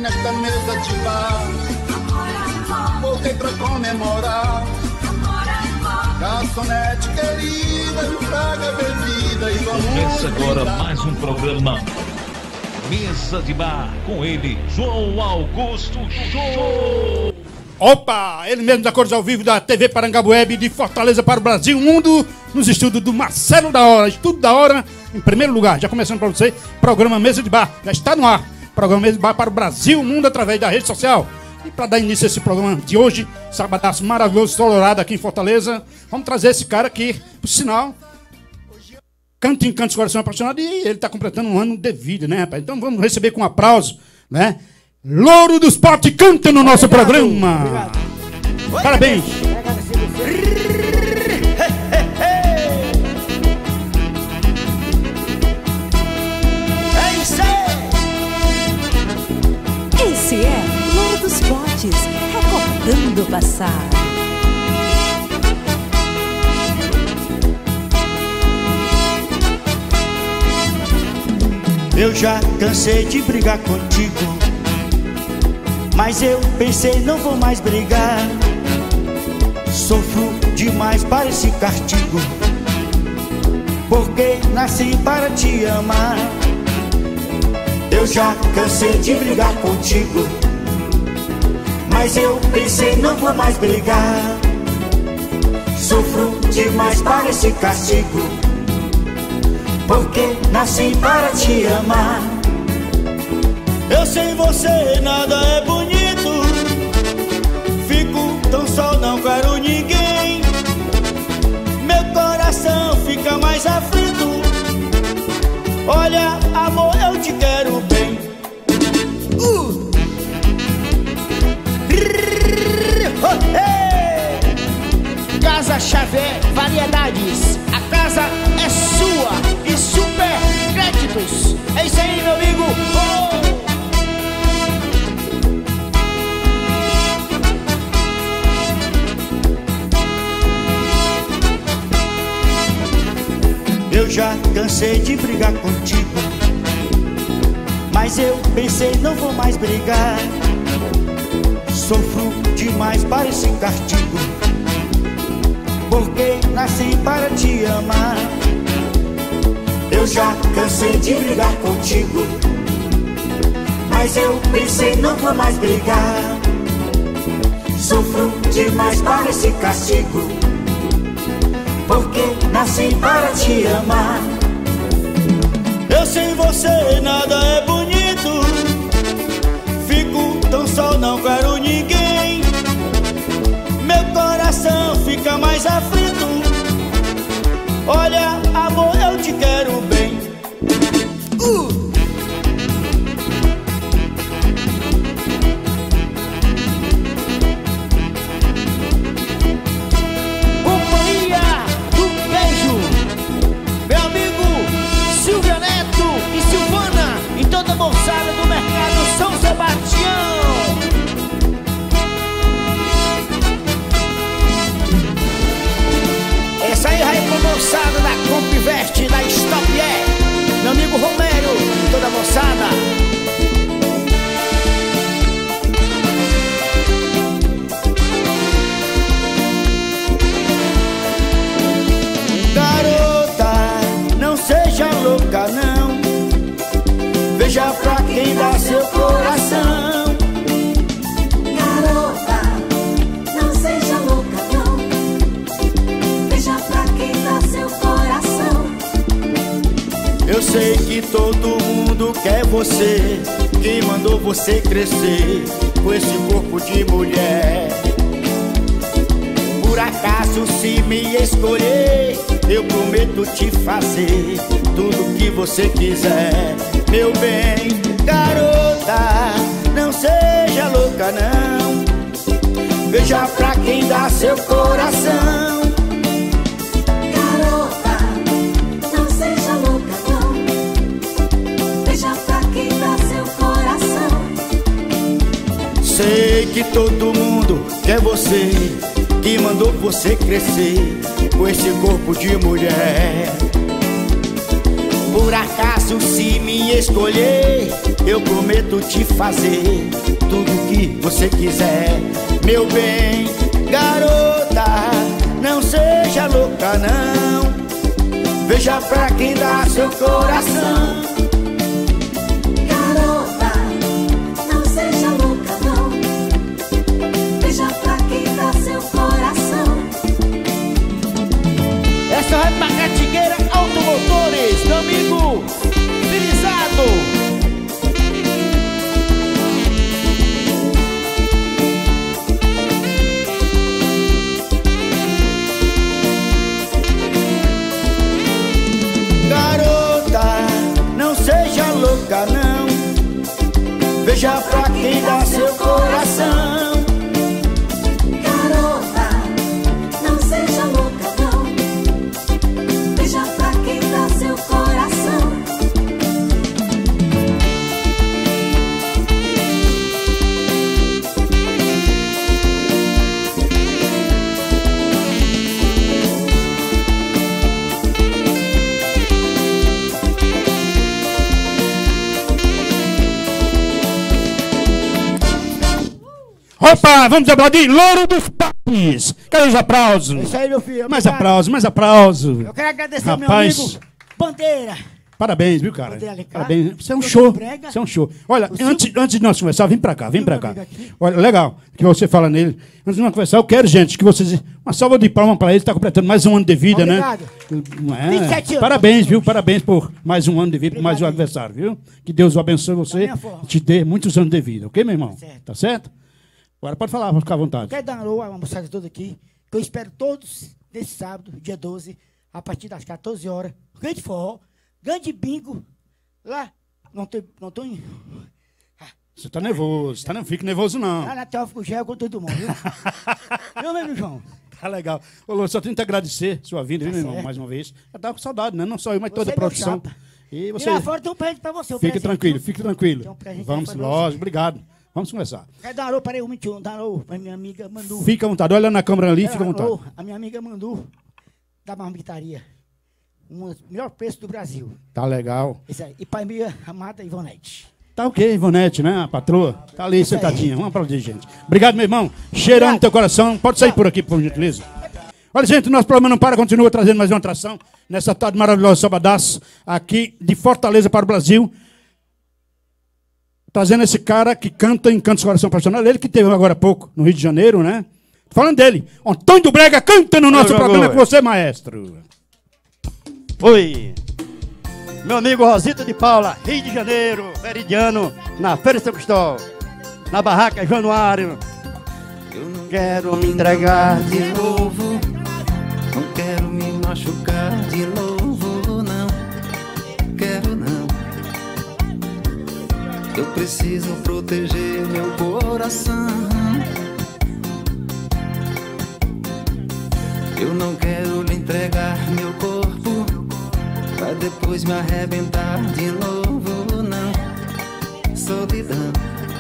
nesta mesa de bar. Voltei pra comemorar. Garçonete querida, me traga a bebida e vamos Começa agora brindar. mais um programa Mesa de Bar, com ele, João Augusto Show. Opa, ele mesmo da Cores ao Vivo da TV Parangabu Web de Fortaleza para o Brasil e o Mundo, nos estúdios do Marcelo da Hora, Estudo da Hora, em primeiro lugar. Já começando para você, programa Mesa de Bar, já está no ar. Programa Mesa de Bar para o Brasil e o Mundo através da rede social. E para dar início a esse programa de hoje, sabadaço maravilhoso, colorado aqui em Fortaleza, vamos trazer esse cara aqui, por sinal, canta em Cantos Coração Apaixonado, e ele está completando um ano de vida, né, rapaz? Então vamos receber com um aplauso, né? Louro do Esporte canta no nosso programa. Obrigado. Parabéns. É isso aí. Esse é Louro dos Potes, recordando o passado. Eu já cansei de brigar contigo, mas eu pensei não vou mais brigar. Sofro demais para esse castigo, porque nasci para te amar. Eu já cansei de brigar contigo, mas eu pensei não vou mais brigar. Sofro demais para esse castigo, porque nasci para te amar. Eu sem você nada é bonito, fico tão só, não quero ninguém. Meu coração fica mais aflito. Olha, amor, eu te quero bem. Casa Xavier Variedades, a casa é sua e super créditos. É isso aí, meu amigo. Eu já cansei de brigar contigo, mas eu pensei não vou mais brigar. Sofro demais para esse castigo, porque nasci para te amar. Eu já cansei de brigar contigo, mas eu pensei não vou mais brigar. Sofro demais para esse castigo, porque nasci para te amar. Eu sem você nada é bonito, fico tão só, não quero ninguém. Meu coração fica mais aflito. Olha, amor, eu te quero bem. Companhia do Beijo, meu amigo Silvio Neto e Silvana e toda a moçada do Mercado São Sebastião. Essa aí vai pra moçada da Compvest, da Stop Yeah, meu amigo Romero e toda a moçada. Garota, não seja louca não, veja pra quem dá seu coração. Garota, não seja louca não, veja pra quem dá seu coração. Eu sei que todo mundo quer você, quem mandou você crescer com esse corpo de mulher. Por acaso se me escolher, eu prometo te fazer tudo que você quiser, meu bem. Garota, não seja louca não, veja pra quem dá seu coração. Garota, não seja louca não, veja pra quem dá seu coração. Sei que todo mundo quer você, que mandou você crescer com esse corpo de mulher. Por acaso se me escolher, eu prometo te fazer tudo que você quiser. Meu bem, garota, não seja louca não. Veja pra quem dá seu coração. Garota, não seja louca não. Veja pra quem dá seu coração. Essa é pra Catigueira Automotores, meu amigo Firizado. Garota, não seja louca não. Veja pra quem dá seu coração. Garota, não seja louca não. Veja pra quem dá seu coração. Opa, vamos aplaudir Louro dos Papes. Cadê os aplausos? Isso aí, meu filho. Mais obrigado. aplauso, mais aplauso. Eu quero agradecer Rapaz. meu amigo Bandeira. Parabéns, viu, cara? Bandeira Alencar. Parabéns. Você é um Eu show. sou brega. Você é um show. Olha, O Silvio- antes de nós conversar, vem pra cá, vem pra cá. meu amigo aqui. Olha, legal que você fala nele. Antes de nós conversar, eu quero, gente, que vocês... Uma salva de palmas pra ele, está completando mais um ano de vida, Obrigado. né? 27 anos. Parabéns, viu? Parabéns por mais um ano de vida, por mais um Obrigado. aniversário, viu? Que Deus o abençoe você, minha forma. te dê muitos anos de vida, ok, meu irmão? Certo. Tá certo? Agora pode falar, pode ficar à vontade. Quero dar uma alô à moçada toda aqui, que eu espero todos nesse sábado, dia 12, a partir das 14 horas. Grande forró, grande bingo, lá, não tô em... Você tá nervoso, não fique nervoso não. Lá na Teófico Gel com todo mundo, viu? Viu, meu João? Tá legal. Ô, Lô, só tenho que agradecer sua vinda, viu, meu irmão, certo. mais uma vez. Eu tava com saudade, né? Não só eu, mas toda Você a é meu produção. chapa. E você... E lá fora tem um presente pra você. um Fique presente, tranquilo, viu? fique tranquilo. Tem um presente Vamos, aí pra lógico, você. obrigado. Vamos conversar. Quero dar um alô para eu, dar um alô pra minha amiga Mandu. Fica à vontade, olha na câmera ali, Quero fica à dar um vontade. alô a minha amiga Mandu, da marmitaria. Um dos melhores preços do Brasil. Tá legal. Esse aí. E para minha amada Ivonete. Tá ok, Ivonete, né? A patroa. Tá ali sentadinha. Vamos aplaudir, gente. Obrigado, meu irmão. Cheirando no teu coração. Pode sair por aqui, por gentileza. Olha, gente, o nosso programa não para, continua trazendo mais uma atração nessa tarde maravilhosa, sabadaço, aqui de Fortaleza para o Brasil. Trazendo esse cara que canta em Cantos Coração Profissional. Ele que teve agora há pouco no Rio de Janeiro, né? Falando dele. Antônio do Brega canta no nosso programa com você, maestro. Oi, meu amigo Rosito de Paula, Rio de Janeiro, Meridiano, na Feira de São Cristóvão, na Barraca Januário. Eu não Quero me entregar de novo, não quero me machucar de novo, não quero não. Eu preciso proteger meu coração. Eu não quero lhe entregar meu corpo pra depois me arrebentar de novo, não. Solidão.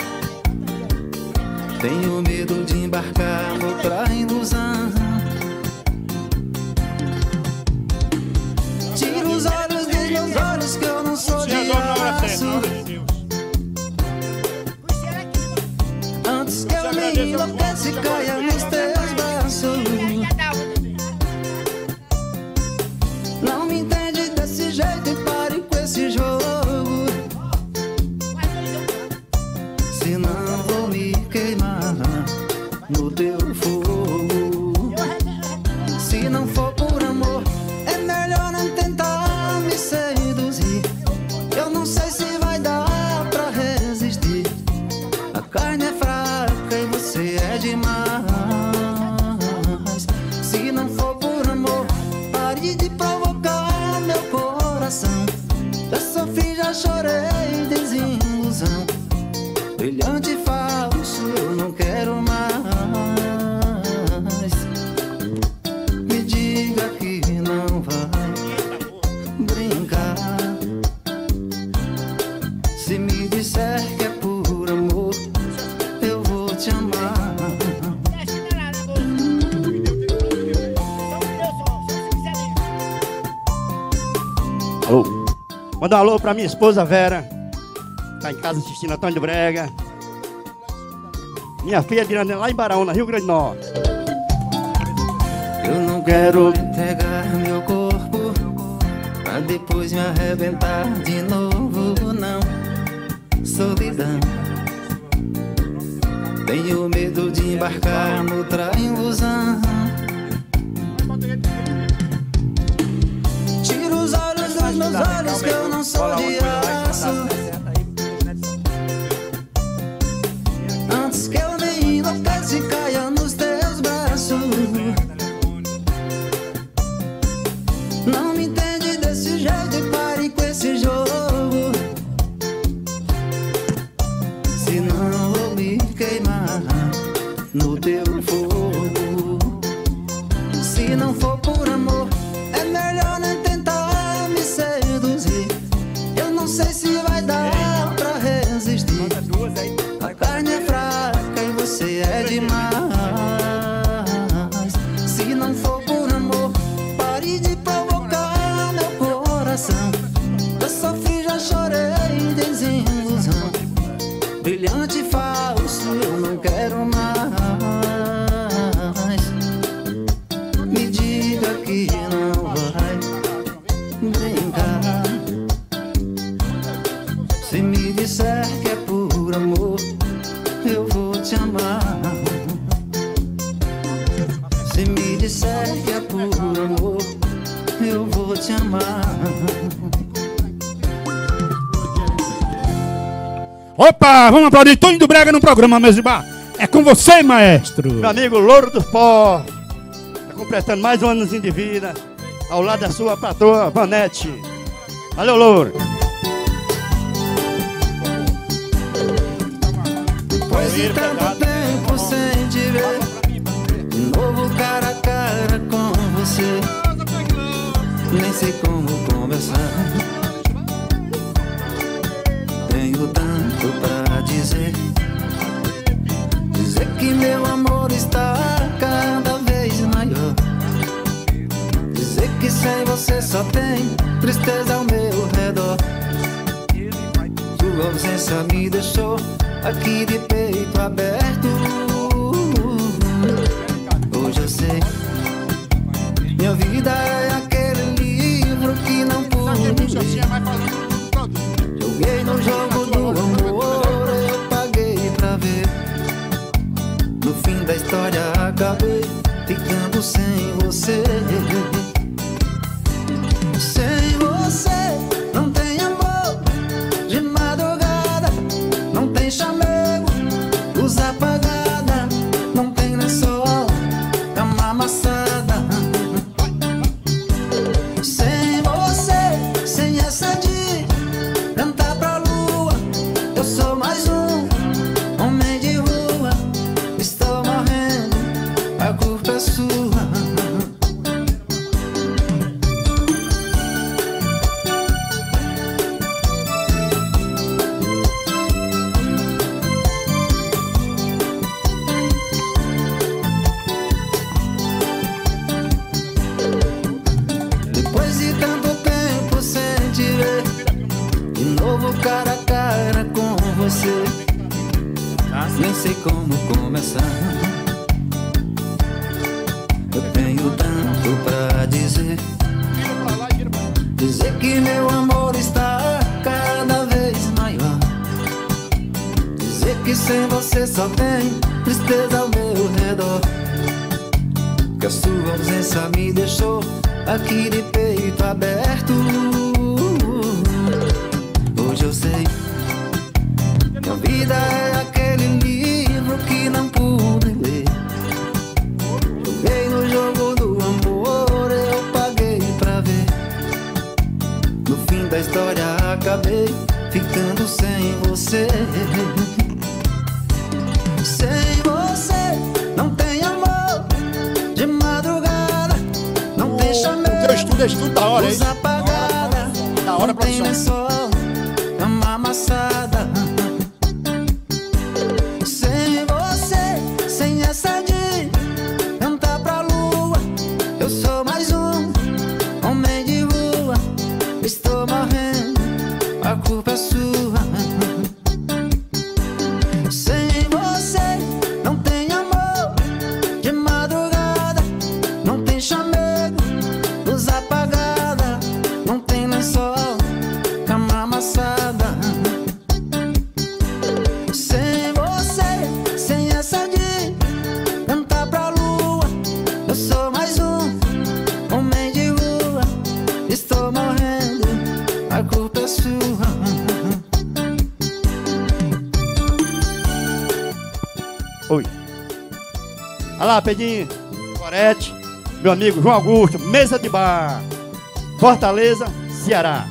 Tenho medo de embarcar noutra ilusão. Tira os olhos dos meus olhos que eu não sou de aço. Antes que eu me enlouqueça e caia nos teus braços. Não me entende desse jeito e pare com esse jogo. Senão vou me queimar no teu fogo. Se não for por amor, é melhor não tentar me seduzir. Eu não sei se vai dar pra resistir. A carne é fraca e você é demais. Se não for por amor, pare de provocar meu coração. Já sofri, já chorei, desilusão. Brilhante e falso, eu não quero mais. Me diga que não vai brincar. Se me disser que é por amor, eu vou te amar. Alô. Manda um alô pra minha esposa Vera, Tá em casa assistindo Antônio do Brega. Minha filha Dirana lá em Baraúna, Rio Grande do Norte. Eu não quero entregar meu corpo pra depois me arrebentar de novo, não. Solidão. Tenho medo de embarcar noutra ilusão. Tira os olhos dos meus olhos que eu não sou de aço. Antes que eu nem enlouqueça e caia nos teus braços. Não me entende desse jeito e pare com esse jogo. Senão vou me queimar no teu fogo. Se não for por amor, é melhor nem tentar me seduzir. Eu não sei se vai dar pra resistir. A carne é fraca e você é demais. Se não for por amor, pare de provocar meu coração. Eu sofri, já chorei, desilusão. Brilhante e falso, eu não quero mais. Me diga que não vai brincar. Se me disser que é por amor, eu vou te amar. Se me disser que é por amor, eu vou te amar. Opa, vamos aplaudir Tony do Brega no programa Mesa de Bar. É com você, maestro. Meu amigo Louro do Pó. Tá completando mais um anozinho de vida. Ao lado da sua patroa, Vanete. Valeu, Louro. Depois de tanto tempo sem te ver, de novo cara a cara com você. Nem sei como começar. Tenho tanto pra dizer. Dizer que meu amor está cada vez maior. Dizer que sem você só tem tristeza ao meu redor. Sua ausência me deixou aqui de peito aberto. Hoje eu sei, minha vida é aquele livro que não pude ler. Joguei no jogo do amor, eu paguei pra ver. No fim da história acabei ficando sem você. Sem você não tem amor. De madrugada não tem chamego, luz apagada, não tem lençol, cama amassada. Sem você, sem essa de cantar pra lua, eu sou mais um homem de rua. Estou morrendo, a culpa é sua. Depois de tanto tempo sem te ver, de novo cara a cara com você. Nem sei como começar. Eu tenho tanto pra dizer. Dizer que meu amor está cada vez maior. Dizer que sem você só tem tristeza ao meu redor. Que a sua ausência me deixou aqui de peito aberto. Hoje eu sei, minha vida é aquele livro que não pude ler. Joguei no jogo do amor, eu paguei pra ver. No fim da história acabei ficando sem você. Sem você não tem amor. De madrugada não tem chamego, O teu estudo é estudo da hora, hein? luz apagada, Da hora, não tem produção. lençol, cama amassada. Sem você, sem essa de cantar pra lua, eu sou mais um homem de rua. Estou morrendo, a culpa é sua. Oi. Olha lá, Pedinho, Corete, meu amigo João Augusto, mesa de bar, Fortaleza, Ceará.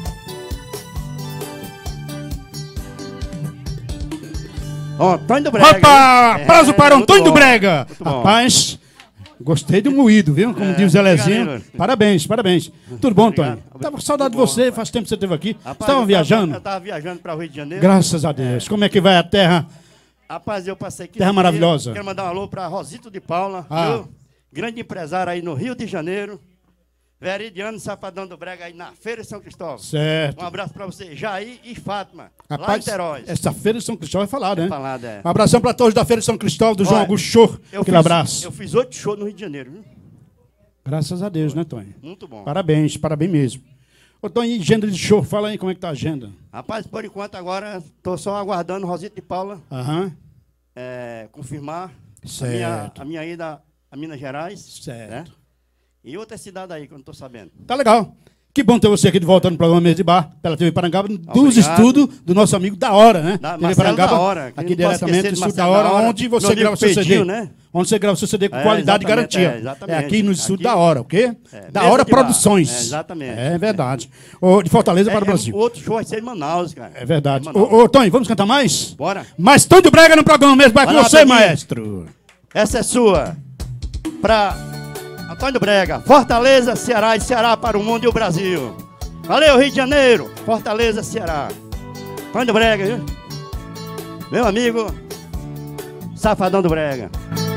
Antônio do Brega. Opa! Aplauso para Antônio do Brega. Muito bom. Rapaz, gostei do moído, viu? Como diz o Zelezinho. obrigado. Parabéns, parabéns. Tudo bom, Antônio? Obrigado. Tava com saudade de Tudo bom, você, rapaz. faz tempo que você esteve aqui. Rapaz, Estavam viajando? Eu estava viajando para o Rio de Janeiro. Graças a Deus. Como é que vai a terra? Rapaz, eu passei aqui. Terra maravilhosa. Quero mandar um alô para Rosito de Paula, Ah. viu? Grande empresário aí no Rio de Janeiro. Veridiano Safadão do Brega aí na Feira de São Cristóvão. Certo. Um abraço para você, Jair e Fátima, lá em Rapaz, Teróis. essa feira de São Cristóvão é falada, né? Falado, é. Um abração para todos da feira de São Cristóvão, do João Olha, Augusto Show. Aquele abraço. Eu fiz 8 shows no Rio de Janeiro, viu? Graças a Deus, né, Tonho? Muito bom. Parabéns, parabéns mesmo. Ô, Tonho, e agenda de show? Fala aí como é que tá a agenda. Rapaz, por enquanto agora estou só aguardando Rosito de Paula Aham. confirmar Certo. a minha ida a Minas Gerais. Certo. Né? E outra cidade aí que eu não estou sabendo. Tá legal. Que bom ter você aqui de volta no programa Mesa de Bar, pela TV Parangaba, dos Obrigado. estudos do nosso amigo Da Hora, né? Da TV Marcelo Parangaba, Da Hora, que aqui não posso diretamente esquecer do de Estúdio Da Marcelo Hora, Da Hora, onde você meu grava o seu amigo CD. Pedinho, né? Onde você grava o seu CD com É, qualidade e exatamente, garantia. é, exatamente. aqui no Estúdio Aqui- Da Hora, ok? Da Mesa Hora de Bar. Produções. É, exatamente. É verdade. Ô, de Fortaleza para o Brasil. Outro show vai ser em Manaus, cara. É verdade. Em Manaus. Ô, Tonho, vamos cantar mais? Bora. Mais Tonho do Brega no programa Mesa de Bar com Vai lá, você, Pedrinho. maestro. Essa é sua. Pra Antônio do Brega. Fortaleza, Ceará e Ceará para o mundo e o Brasil. Valeu, Rio de Janeiro. Fortaleza, Ceará. Antônio do Brega, viu? Meu amigo Safadão do Brega.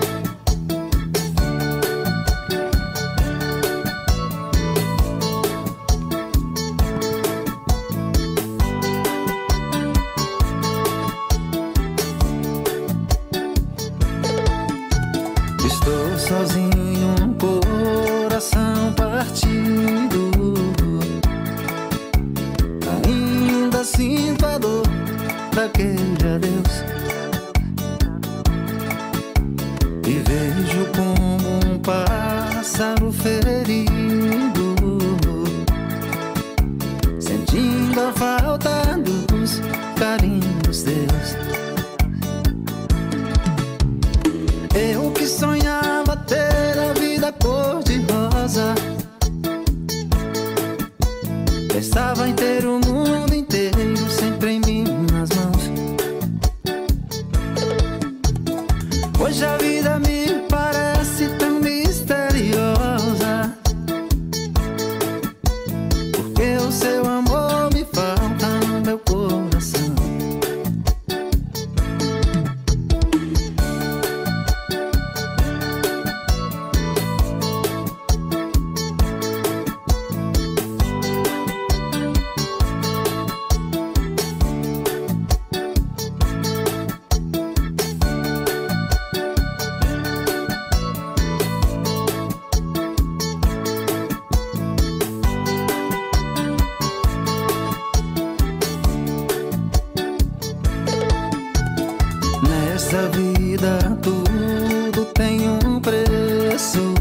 Estou sozinho, um coração partido. Ainda sinto a dor daquele adeus. E vejo como um pássaro ferido, sentindo a falta dos carinhos teus. Eu que sonhava ter a vida cor-de-rosa, pensava em ter o mundo inteiro sempre em minhas mãos. Hoje a vida me parece tão misteriosa, porque o seu amor me falta no meu coração. Nessa vida tudo tem um preço.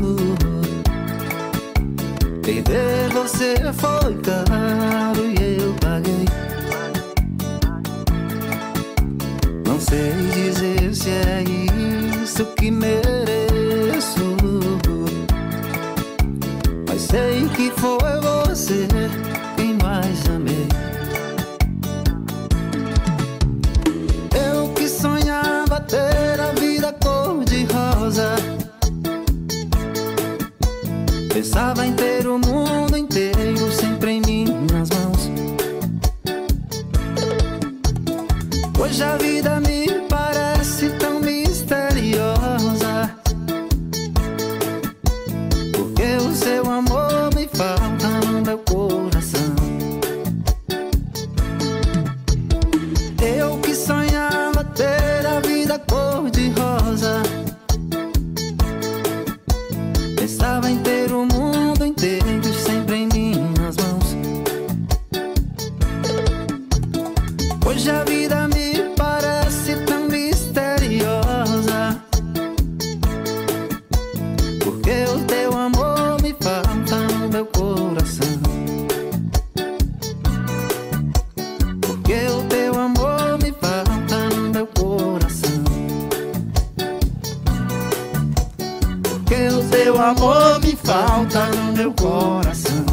Perder você foi caro e eu paguei. Não sei dizer se é isso que mereço, mas sei que foi você quem mais amei. Eu que sonhava ter a vida cor-de-rosa, pensava em ter o mundo inteiro sempre em minhas mãos. Hoje a vida me parece tão misteriosa, porque o seu amor me falta no meu coração. Eu que sonhava ter a vida cor-de-rosa, pensava em ter o mundo inteiro sempre em minhas mãos. Hoje a vida me parece tão misteriosa, porque o teu amor me falta no meu coração. Porque o teu amor me falta no meu coração. amor me falta no meu coração.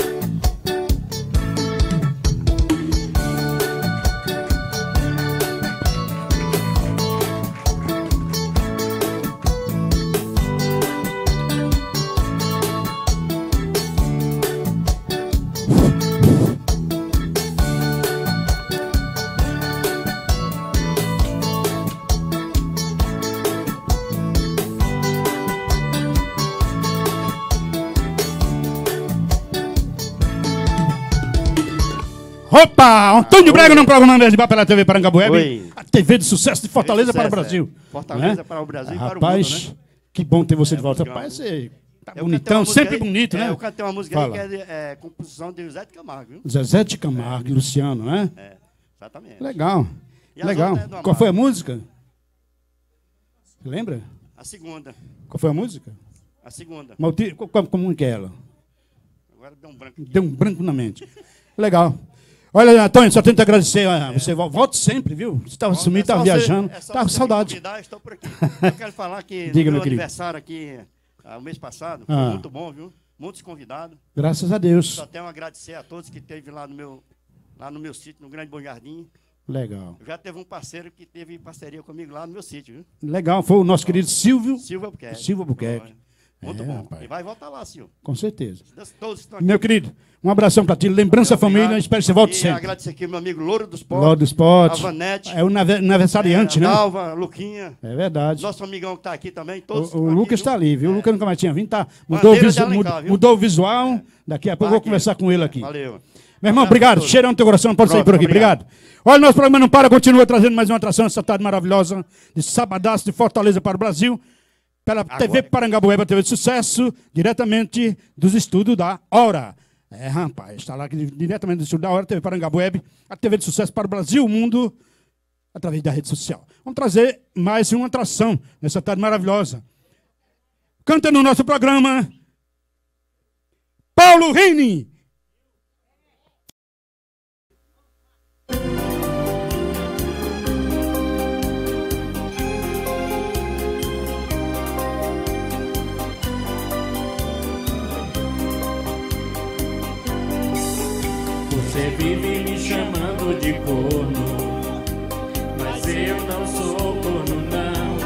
Opa! Antônio Brega no programa Mesa de Bar pela TV Parangabuebe. Oi. A TV de sucesso de Fortaleza Sucesso, para o Brasil. Fortaleza Né? para o Brasil e para o Rapaz, mundo, né? que bom ter você de volta. muito Rapaz, legal. você tá Eu bonitão, cantei uma sempre música aí- bonito, né? Eu cantei uma música Fala. aí que é composição de José de Camargo, viu? Zezé de Camargo e Luciano, né? Exatamente. Legal. E as Legal. outras é do Qual Amado. foi a música? Você lembra? A segunda. Qual foi a música? A segunda. Como que é ela? Agora deu um branco. Deu um branco na mente. Legal. Olha, Antônio, só tenho que agradecer. Você volte sempre, viu? Você estava sumido, estava viajando. Estava com saudade. Estou por aqui. Eu quero falar que Diga, no meu meu querido. aniversário aqui, o mês passado, foi Ah. muito bom, viu? Muitos convidados. Graças a Deus. Só tenho a agradecer a todos que esteve lá no meu sítio, no Grande Bom Jardim. Legal. Já teve um parceiro que teve parceria comigo lá no meu sítio, viu? Legal. Foi o nosso querido Silvio. Silvio Albuquerque. Silvio Albuquerque. Muito É, bom. rapaz. E vai voltar lá, Silvio. Com certeza. Todos estão aqui. Meu querido, um abração pra ti. Lembrança família, Obrigado. espero que você volte E sempre. agradecer aqui ao meu amigo Louro dos Potes. Lorde do Esporte. A Vanete. É o aniversariante, né? A Dalva, Luquinha. É verdade. Nosso amigão que está aqui também. Todos O Lucas está ali, viu? O Lucas nunca mais tinha vindo, tá? Bandeira de Alencar, viu? Mudou o visual. Daqui a pouco eu vou aqui. conversar com ele aqui. Valeu. Meu irmão, Abraço obrigado. a todos. Cheirão no teu coração, pode sair Pronto, por aqui. obrigado. Olha, nosso programa não para, continua trazendo mais uma atração essa tarde maravilhosa de sabadaço de Fortaleza para o Brasil. Pela TV Parangabueba, TV de Sucesso, diretamente dos estúdios da Hora. É, rapaz, está lá diretamente do estúdio da Hora, TV Parangabueba, a TV de Sucesso para o Brasil e o mundo, através da rede social. Vamos trazer mais uma atração nessa tarde maravilhosa. Canta no nosso programa, Paulo Rini. Você vive me chamando de corno, mas eu não sou corno não.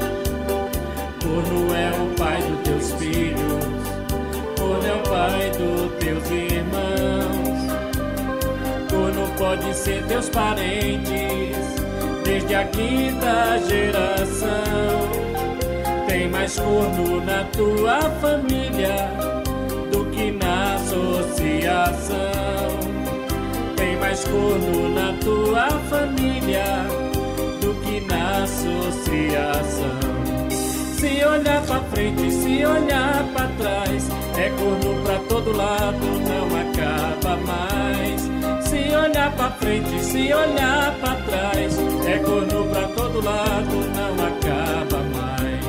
Corno é o pai dos teus filhos, corno é o pai dos teus irmãos. Corno pode ser teus parentes, desde a quinta geração. Tem mais corno na tua família do que na associação. Tem mais corno na tua família do que na associação. Se olhar pra frente, se olhar pra trás, é corno pra todo lado, não acaba mais. Se olhar pra frente, se olhar pra trás, é corno pra todo lado, não acaba mais.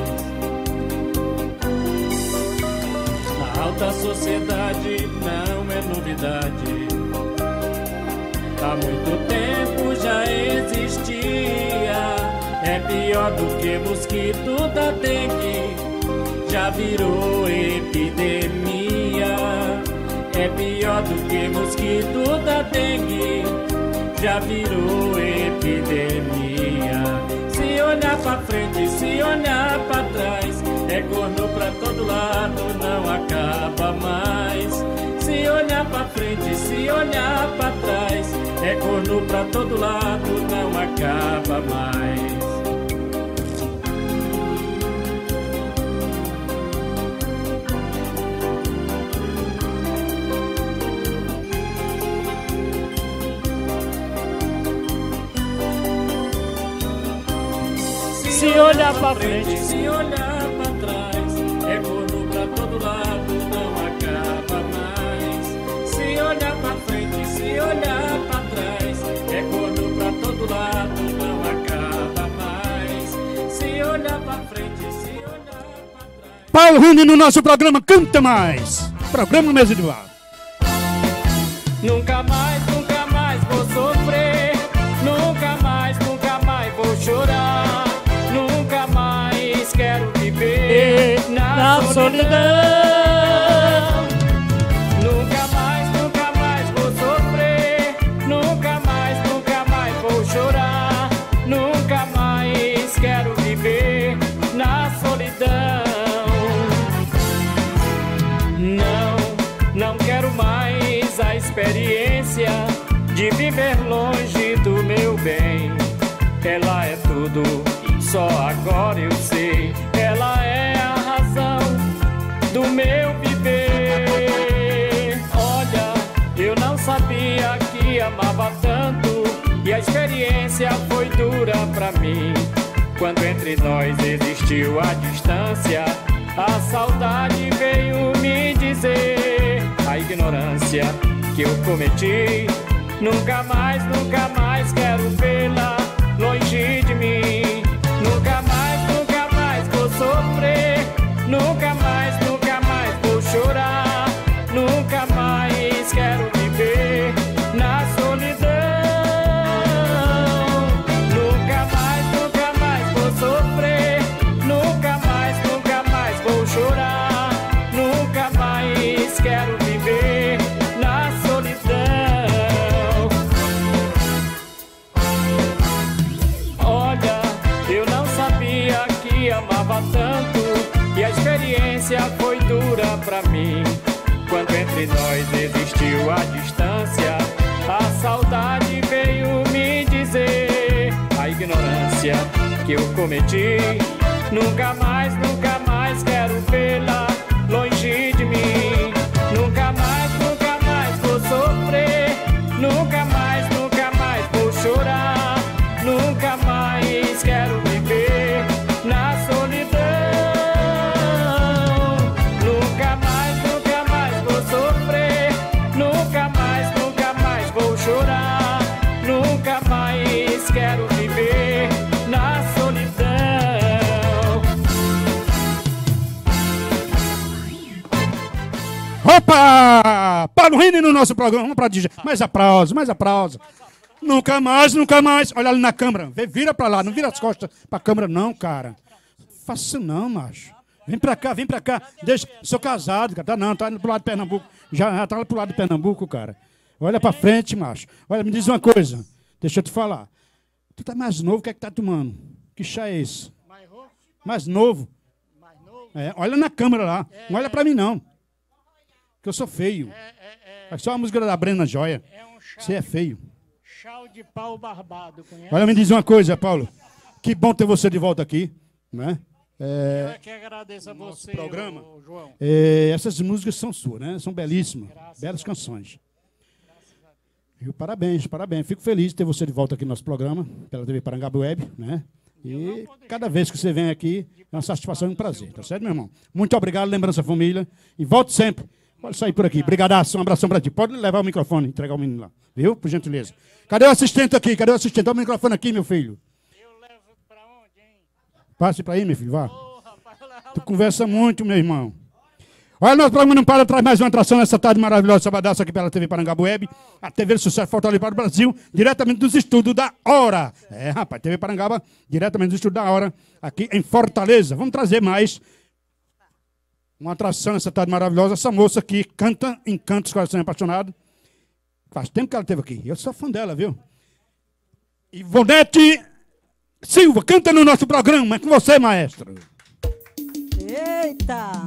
A alta sociedade não é novidade, há muito tempo já existia. É pior do que mosquito da dengue, já virou epidemia. É pior do que mosquito da dengue, já virou epidemia. Se olhar pra frente, se olhar pra trás, é corno pra todo lado, não acaba mais. Se olhar pra frente, se olhar pra trás, é corno pra todo lado, não acaba mais. Se olhar pra frente, se olhar pra trás, é corno pra todo lado, não acaba mais. Se olhar pra frente, se olhar pra trás, é corno pra todo lado, não acaba mais. Se olhar pra frente, se olhar pra trás. Paulo Rini no nosso programa Canta Mais. Programa Mesa de Bar. Nunca mais vou sofrer. Nunca mais vou chorar. Nunca mais quero viver na solidão. solidão. Nunca mais vou sofrer. Nunca mais vou chorar. Nunca mais quero viver na solidão. Não quero mais a experiência de viver longe do meu bem. Ela é tudo, só agora eu sei. Ela é a razão do meu viver. Olha, eu não sabia que amava tanto, e a experiência foi dura pra mim. Quando entre nós existiu a distância, a saudade veio me dizer a ignorância que eu cometi. Nunca mais quero vê-la longe de mim. Nunca mais vou sofrer. Nunca mais vou chorar. Nunca mais quero viver na solidão. Nunca mais vou sofrer. Nunca mais vou chorar. Nunca mais quero viver na solidão. Olha, eu não sabia que amava tanto, e a experiência foi dura pra mim. Quando entre nós existiu a distância, a saudade veio me dizer a ignorância que eu cometi. Nunca mais quero vê-la longe de mim. Nunca mais vou sofrer. Nunca mais vou chorar. Nunca mais quero viver na solidão. Nunca mais vou sofrer. Nunca mais vou chorar. Nunca mais quero viver na solidão. Opa! Paulo Rini no nosso programa. Vamos pra DJ. Mais aplausos. Nunca mais. Olha ali na câmera. Vira pra lá. Não vira as costas pra câmera, não, cara. Faça isso não, macho. Vem pra cá. Deixa. Sou casado, cara. Tá indo pro lado de Pernambuco. Já tá pro lado de Pernambuco, cara. Olha pra frente, macho. Olha, me diz uma coisa. Deixa eu te falar. Tu tá mais novo, o que é que tá tomando? Que chá é esse? Mais novo? É, olha na câmera lá. Não olha pra mim, não. Que eu sou feio. É só a música da Brena Joia. Você é feio. Chau de pau barbado, conhece? Olha, me diz uma coisa, Paulo. Que bom ter você de volta aqui, né? Eu é que agradeço a você, programa. João. Essas músicas são suas, né? São belíssimas. Belas canções. Parabéns. Fico feliz de ter você de volta aqui no nosso programa, pela TV Parangaba Web, né? E cada vez que você vem aqui, é uma satisfação e um prazer, tá certo, meu irmão? Muito obrigado, lembrança família. E volte sempre. Pode sair por aqui. Brigadaço, um abração pra ti. Pode levar o microfone, entregar o menino lá. Viu? Por gentileza. Cadê o assistente aqui? Olha o microfone aqui, meu filho. Eu levo pra onde, hein? Passe pra aí, meu filho, vá. Tu conversa muito, meu irmão. Olha, nosso programa não para, traz mais uma atração nessa tarde maravilhosa, sabadaça aqui pela TV Parangaba Web, a TV do Sucesso Fortaleza para o Brasil, diretamente dos estúdios da Hora. É, rapaz, TV Parangaba, diretamente dos estúdios da Hora, aqui em Fortaleza. Vamos trazer mais uma atração nessa tarde maravilhosa. Essa moça aqui canta Encantos Coração Apaixonado. Faz tempo que ela esteve aqui. Eu sou fã dela, viu? Ivonete Silva, canta no nosso programa. É com você, maestro. Eita!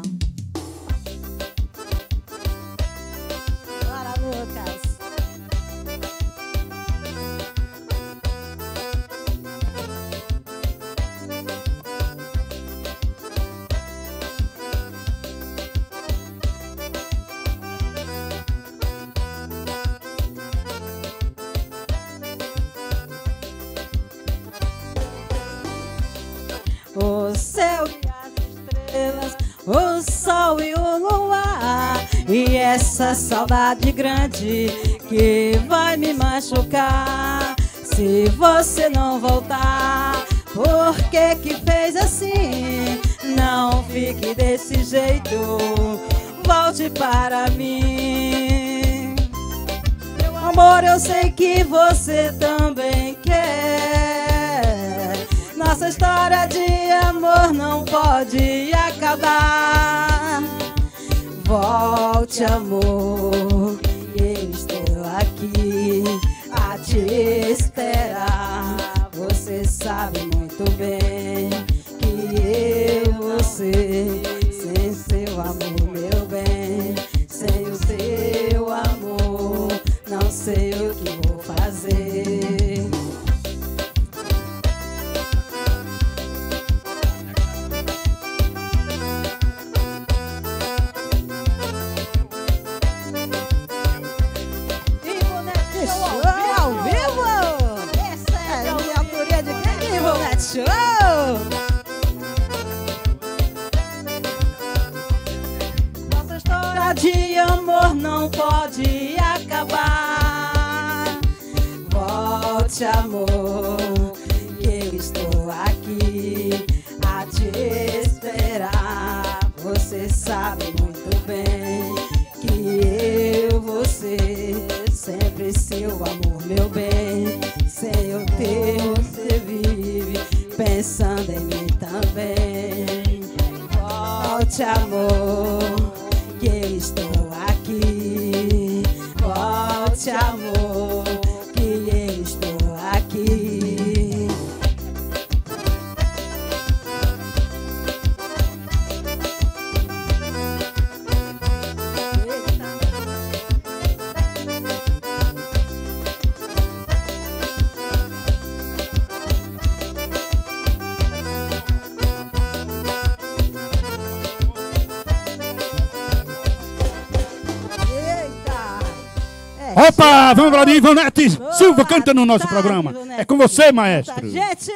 Bora, Lucas! O céu e as estrelas, o sol e o luar, e essa saudade grande que vai me machucar. Se você não voltar, por que que fez assim? Não fique desse jeito, volte para mim. Meu amor, eu sei que você também quer. Nossa história de amor não pode acabar. Volte, amor, eu estou aqui a te esperar. Você sabe muito bem que eu, você, sem seu amor, meu bem, sem o seu amor, não sei o que vou fazer. Ao vivo! Essa é a minha autoria de quem? Ivonete Show! Nossa história de amor não pode acabar. Volte, amor, que eu estou aqui a te esperar. Você sabe muito bem que eu, você, sempre seu amor, meu bem. Sem o teu, você vive pensando em mim também. Volte, amor, que eu estou aqui. Volte, amor, que eu estou aqui. Opa, vamos lá, Ivonete Silva canta no nosso programa. É com você, maestro. Gente!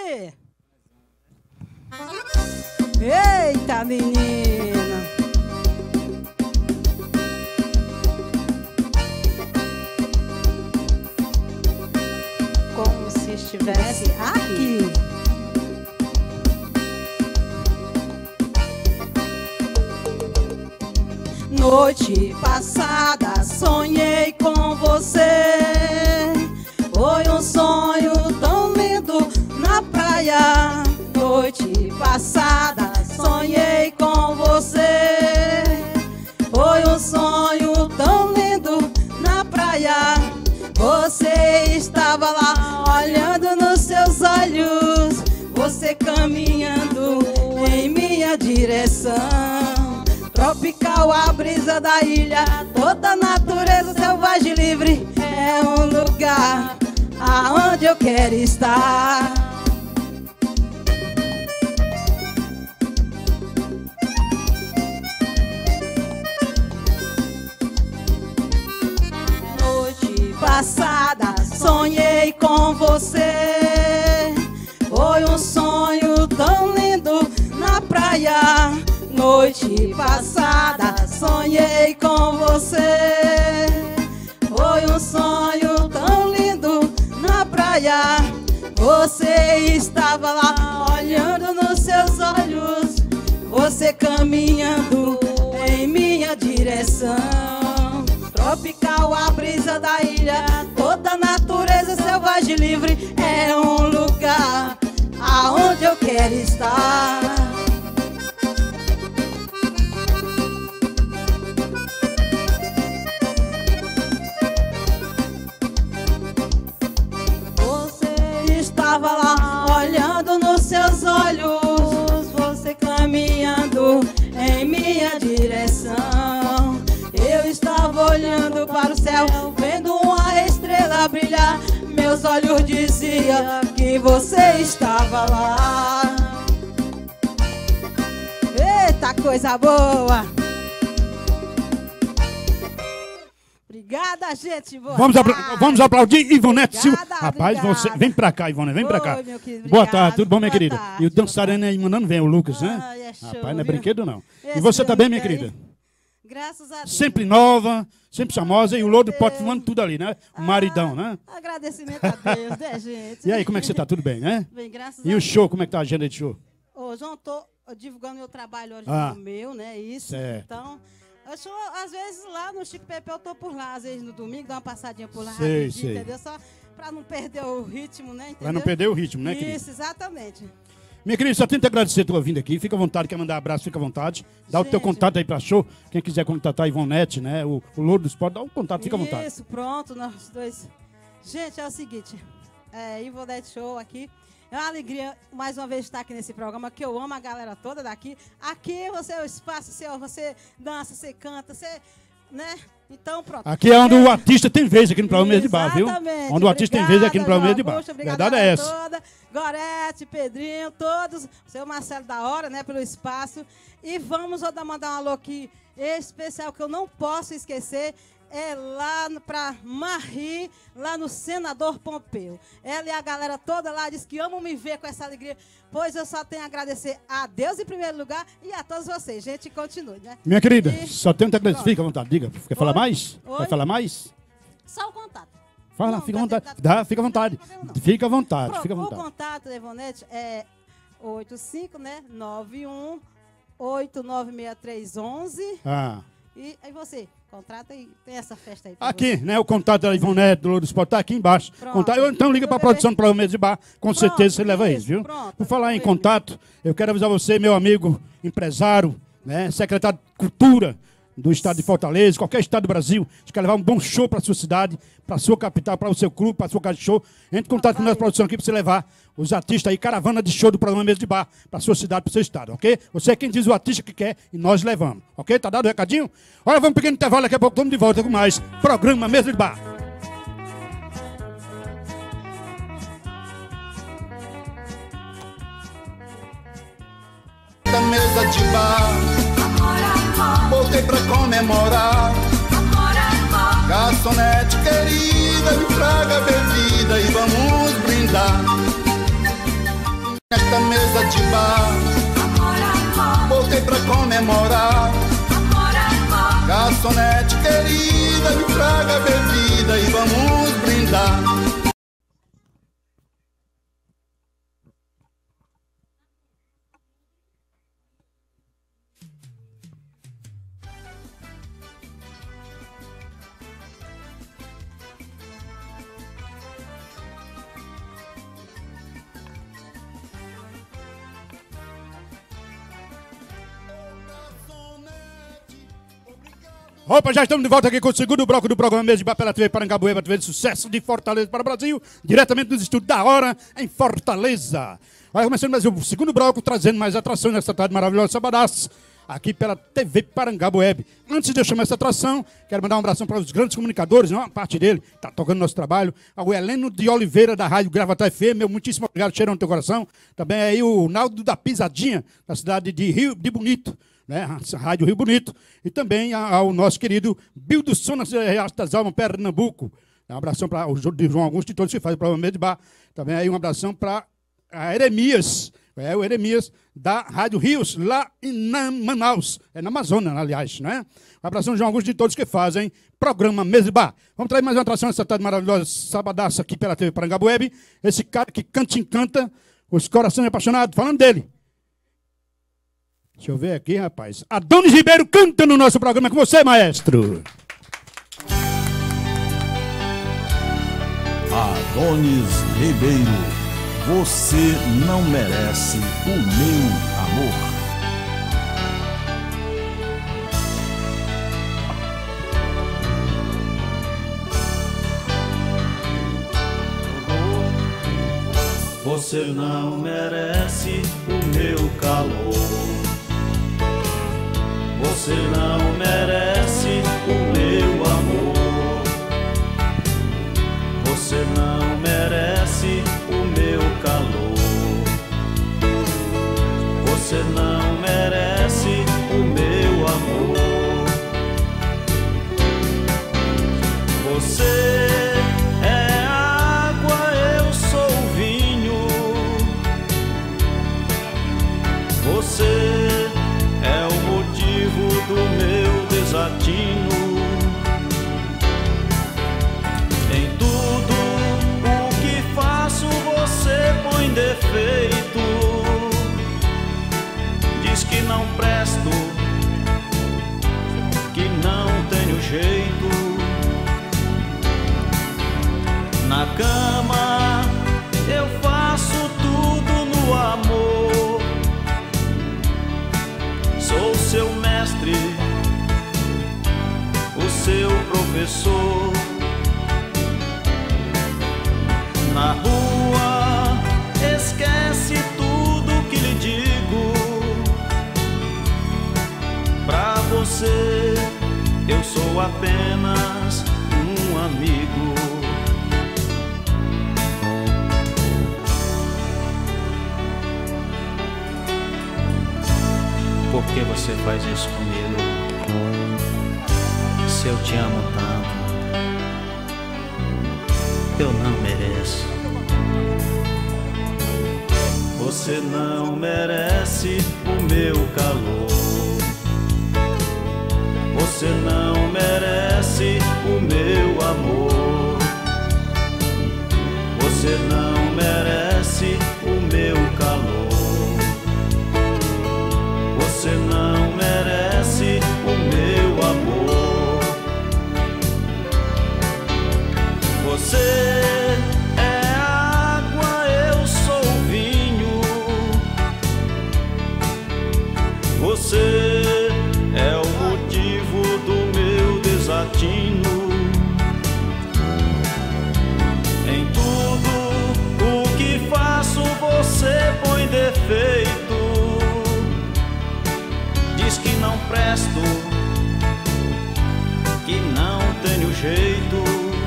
Eita, menina! Como se estivesse aqui. Noite passada sonhei com você. Foi um sonho tão lindo na praia. Noite passada sonhei com você. Foi um sonho tão lindo na praia. Você estava lá olhando nos seus olhos. Você caminhando em minha direção. Tropical a brisa da ilha, toda a natureza selvagem e livre. É um lugar aonde eu quero estar. Noite passada sonhei com você. Foi um sonho tão lindo na praia. Noite passada sonhei com você. Foi um sonho tão lindo na praia. Você estava lá olhando nos seus olhos. Você caminhando em minha direção. Tropical a brisa da ilha, toda a natureza selvagem e livre. É um lugar aonde eu quero estar. Estava lá olhando nos seus olhos. Você caminhando em minha direção. Eu estava olhando para o céu, vendo uma estrela brilhar. Meus olhos diziam que você estava lá. Eita, coisa boa! Obrigada, gente. Vamos aplaudir Ivonete Silva. Obrigada, Rapaz, obrigada. você, vem pra cá, Ivone, vem pra cá. Oi, meu querido, Boa obrigado. tarde, tudo bom, minha Boa querida? tarde. E o dançarino aí mandando ver, o Lucas, né? Ai, é show, Rapaz, não é viu? brinquedo, não. Esse E você tá bem, minha homem querida? Graças a Deus. Sempre nova, sempre famosa, e o Louro pode filmando tudo ali, né? O maridão, né? Agradecimento a Deus, né, gente? E aí, como é que você tá? Tudo bem, né? Bem, graças E a o show, como é que tá a agenda de show? Ô, João, tô divulgando meu trabalho hoje Ah. no meu, né? Isso. Certo. Então, eu sou, às vezes, lá no Chico Pepe, eu tô por lá. Às vezes, no domingo, dá uma passadinha por lá. Sei, rapidinho, sei. entendeu? Só pra não perder o ritmo, né? Entendeu? Pra não perder o ritmo, né, querida? Isso, exatamente. Minha querida, só tento agradecer a tua vinda aqui. Fica à vontade, quer mandar abraço, fica à vontade. Dá o teu contato aí pra show. Quem quiser contatar a Ivonete, né? O Louro do Esporte, dá um contato, fica à vontade. Isso, pronto, nós dois. Gente, é o seguinte, Ivonete Show aqui. É uma alegria, mais uma vez, estar aqui nesse programa, que eu amo a galera toda daqui. Aqui você é o espaço, você dança, você canta, você... né? Então, pronto. Aqui é onde o artista tem vez aqui no programa Mesa de Bar, viu? Exatamente. Onde o artista tem vez aqui no programa Mesa de Bar. Augusto, Verdade é essa. Toda, Gorete, Pedrinho, todos. Seu Marcelo da hora, né? Pelo espaço. E vamos mandar um alô aqui especial que eu não posso esquecer. É lá pra Marie, lá no Senador Pompeu. Ela e a galera toda lá diz que amam me ver com essa alegria, pois eu só tenho a agradecer a Deus em primeiro lugar e a todos vocês. Gente, continue, né? Minha querida, só tenho que agradecer. Fica à vontade, diga. Quer falar mais? Oi? Vai falar mais? Só o contato. Fala, Não, fica à vontade. Dá, fica à vontade. Fica à vontade, Pronto, fica à o vontade. contato da Ivonete é 85, né? 91 896311. Ah. E aí você, contrata e tem essa festa aí. Aqui, né? O contato da Ivonete do Louro do Esporte tá aqui embaixo. Pronto. Contato, então liga para a produção do programa Mesa de Bar. Com certeza você leva isso, viu? Pronto. Por falar em contato, eu quero avisar você, meu amigo empresário, né? Secretário de Cultura do estado de Fortaleza, qualquer estado do Brasil, você quer levar um bom show para a sua cidade, para a sua capital, para o seu clube, para a sua casa de show. Entre em contato com a nossa produção aqui para você levar os artistas aí, caravana de show do programa Mesa de Bar, para a sua cidade, para o seu estado, ok? Você é quem diz o artista que quer e nós levamos, ok? Tá dado o recadinho? Olha, vamos um pequeno intervalo, daqui a pouco estamos de volta com mais programa Mesa de Bar. Da mesa de bar, voltei pra comemorar. Garçonete querida, me traga bebida e vamos brindar. Nesta mesa de bar, voltei pra comemorar. Garçonete querida, me traga bebida e vamos brindar. Opa, já estamos de volta aqui com o segundo bloco do programa Mesa de Bar pela TV Parangabueba, TV de sucesso de Fortaleza para o Brasil, diretamente dos estúdios da Hora, em Fortaleza. Vai começando mais o segundo bloco, trazendo mais atrações nessa tarde maravilhosa, sabadaço, aqui pela TV Parangabueba. Antes de eu chamar essa atração, quero mandar um abração para os grandes comunicadores, uma parte dele, está tocando nosso trabalho, ao Heleno de Oliveira, da Rádio Gravata FM, meu muitíssimo obrigado, cheirão no teu coração. Também aí o Naldo da Pisadinha, da cidade de Rio de Bonito, né, a Rádio Rio Bonito, e também ao nosso querido Bill do Som, nas das Almas, Pernambuco. Um abração para o João Augusto e todos que fazem o programa Mesa de Bar. Também aí um abração para a Eremias, o Eremias da Rádio Rios, lá em Manaus, na Amazônia, aliás, né? Um abração, João Augusto, de todos que fazem programa Mesa de Bar. Vamos trazer mais uma atração essa tarde maravilhosa, sabadaça aqui pela TV Parangabueba. Esse cara que canta e encanta os corações apaixonados, falando dele. Deixa eu ver aqui, rapaz. Adonis Ribeiro canta no nosso programa. É com você, maestro. Adonis Ribeiro, você não merece o meu amor. Você não merece o meu calor. Você não merece o meu amor. Você não merece o meu calor. Você não merece o meu amor. Você é água, eu sou vinho. Você é o motivo do meu desatino. Em tudo o que faço você põe defeito. Diz que não presto, que não tenho jeito. Na cama eu faço tudo no amor. professor. Na rua, esquece tudo que lhe digo. Pra você, eu sou apenas um amigo. Por que você faz isso comigo? Se eu te amo tanto, eu não mereço. Você não merece o meu calor. Você não merece o meu amor. Você não merece o meu calor. Você não merece o meu amor. Você é água, eu sou vinho. Você é o motivo do meu desatino. Em tudo o que faço você põe defeito. Diz que não presto, que não tenho jeito.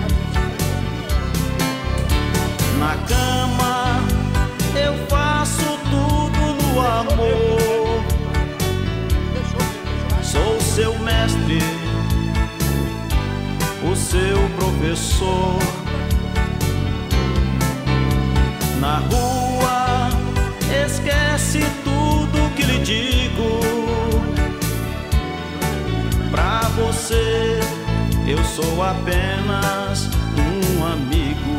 Na cama eu faço tudo no amor. Sou seu mestre, o seu professor. Na rua, esquece tudo que lhe digo. Pra você, eu sou apenas um amigo.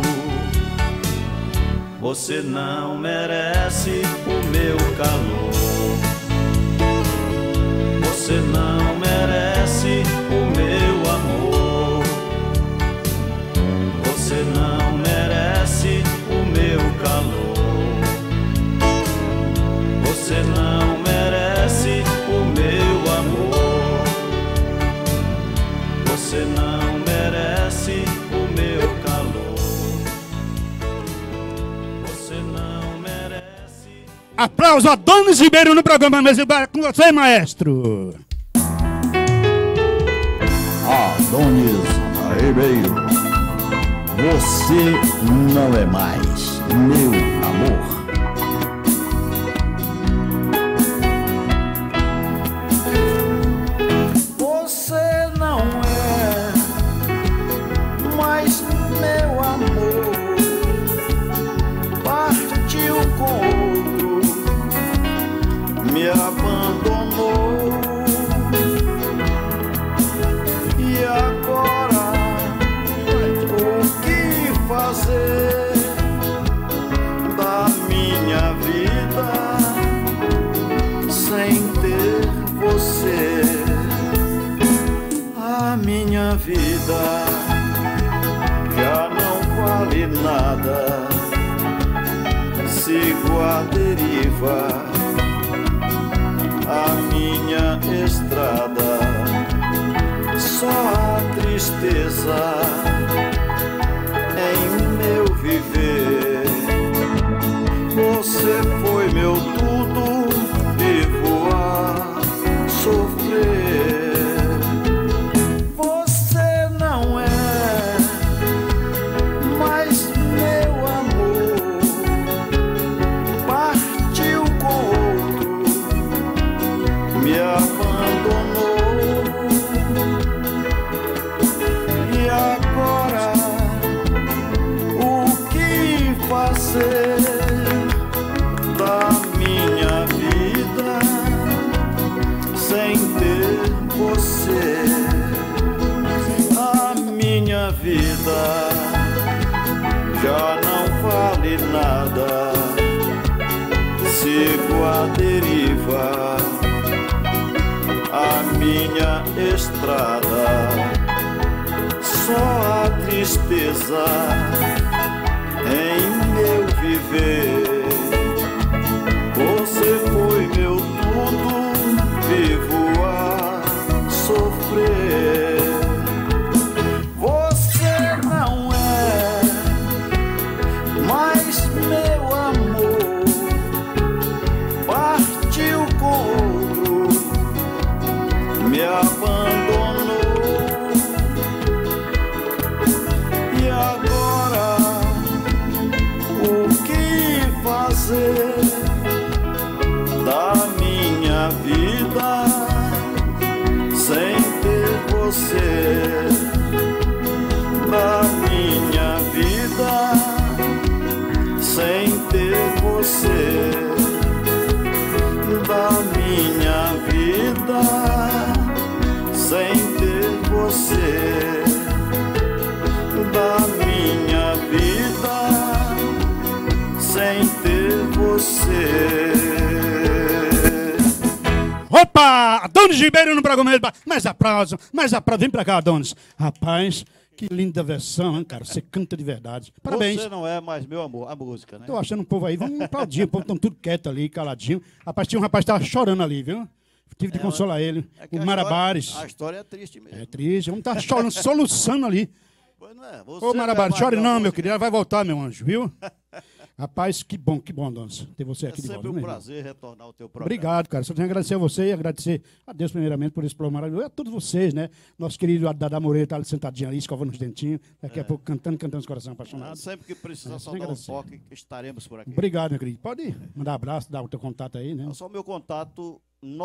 Você não merece o meu calor. Você não merece o meu amor. Você não merece o meu calor. Você não merece o meu amor. Você não merece o meu calor. Você não merece. Aplausos a Adonis Ribeiro no programa Mesa de Bar com você, maestro. Adonis Ribeiro, você não é mais meu amor. Você não é mais meu amor. Partiu com outro, me abandonou. E agora, o que fazer da minha vida sem ter você? A minha vida já não vale nada. Sigo a deriva, a minha estrada, só a tristeza em meu viver. Você foi meu tudo, vivo a sofrer. Você não é mais meu amor. Partiu com outro, me abandonou. E agora, o que fazer da minha vida sem ter você? A minha vida já não vale nada. Sigo a deriva, a minha estrada, só a tristeza em meu viver. Você foi meu tudo, vivo a sofrer. da minha vida sem ter você, da minha vida sem ter você, da minha vida sem ter você, da minha vida sem ter você. Opa! Adonis Ribeiro no programa. Mais aplauso, vem pra cá, Adonis. Rapaz, que linda versão, hein, cara? Você canta de verdade. Parabéns. Você não é mais meu amor, a música, né? Tô achando o povo aí, vamos aplaudir, o povo tão tudo quieto ali, caladinho. Rapaz, tinha um rapaz que tava chorando ali, viu? Tive de consolar ele. O Marabares. A história é triste mesmo. É triste, vamos estar chorando, soluçando ali. Pois não é. Ô, Marabares, chore não, meu querido, ela vai voltar, meu anjo, viu? Rapaz, que bom, Adonis, ter você aqui de volta. É sempre um prazer retornar ao teu programa. Obrigado, cara. Só tenho que agradecer a você e agradecer a Deus primeiramente por esse programa maravilhoso. E a todos vocês, né? Nosso querido Dada Moreira tá ali sentadinho ali, escovando os dentinhos. Daqui a pouco cantando os corações apaixonados. Sempre que precisar só dar um toque, estaremos por aqui. Obrigado, meu querido. Pode mandar abraço, dar o teu contato aí, né? Só o meu contato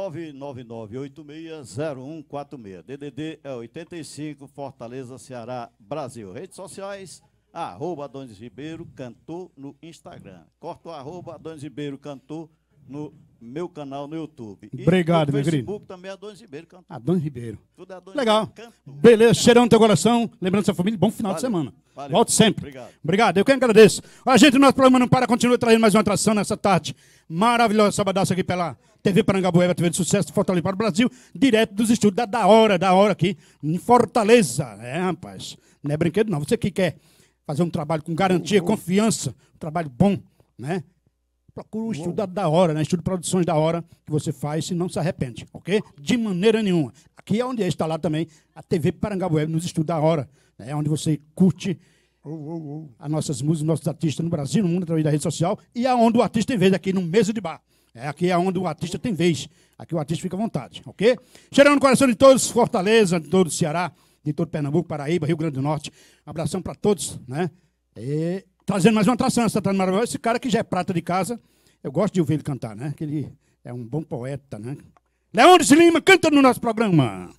999-860146. DDD é 85, Fortaleza, Ceará, Brasil. Redes sociais, @Adonis Ribeiro Cantor no Instagram. Corta o @Adonis Ribeiro Cantor no meu canal no YouTube. Obrigado, meu querido. No Facebook também é Adonis Ribeiro Cantor. Adonis Ribeiro. Tudo é Adonis Legal. Ribeiro Cantor. Beleza, cheirão no teu coração. Lembrando sua família, bom final de semana. Valeu. Volte sempre. Obrigado. Eu que agradeço. A gente, o nosso programa não para, continua trazendo mais uma atração nessa tarde maravilhosa, sabadaça aqui pela TV Parangabueba, TV de sucesso de Fortaleza para o Brasil, direto dos estúdios da hora aqui em Fortaleza. É, rapaz, não é brinquedo não. Você que quer fazer um trabalho com garantia, confiança, um trabalho bom, né? Procura o estúdio da hora, né? Estúdio de produções da hora que você faz e não se arrepende, ok? De maneira nenhuma. Aqui é onde é instalado também a TV Parangabueba, nos estúdios da hora, né? Onde você curte as nossas músicas, nossos artistas no Brasil, no mundo, através da rede social, e aonde o artista tem vez, aqui no Mesa de Bar. Aqui é onde o artista tem vez. Aqui o artista fica à vontade, ok? Cheirando no coração de todos, Fortaleza, de todo o Ceará, de todo Pernambuco, Paraíba, Rio Grande do Norte. Um abração para todos, né? E trazendo mais uma atração, essa tarde maravilhosa. Esse cara que já é prata de casa, eu gosto de ouvir ele cantar, né? Que ele é um bom poeta, né? Leandro Lima canta no nosso programa.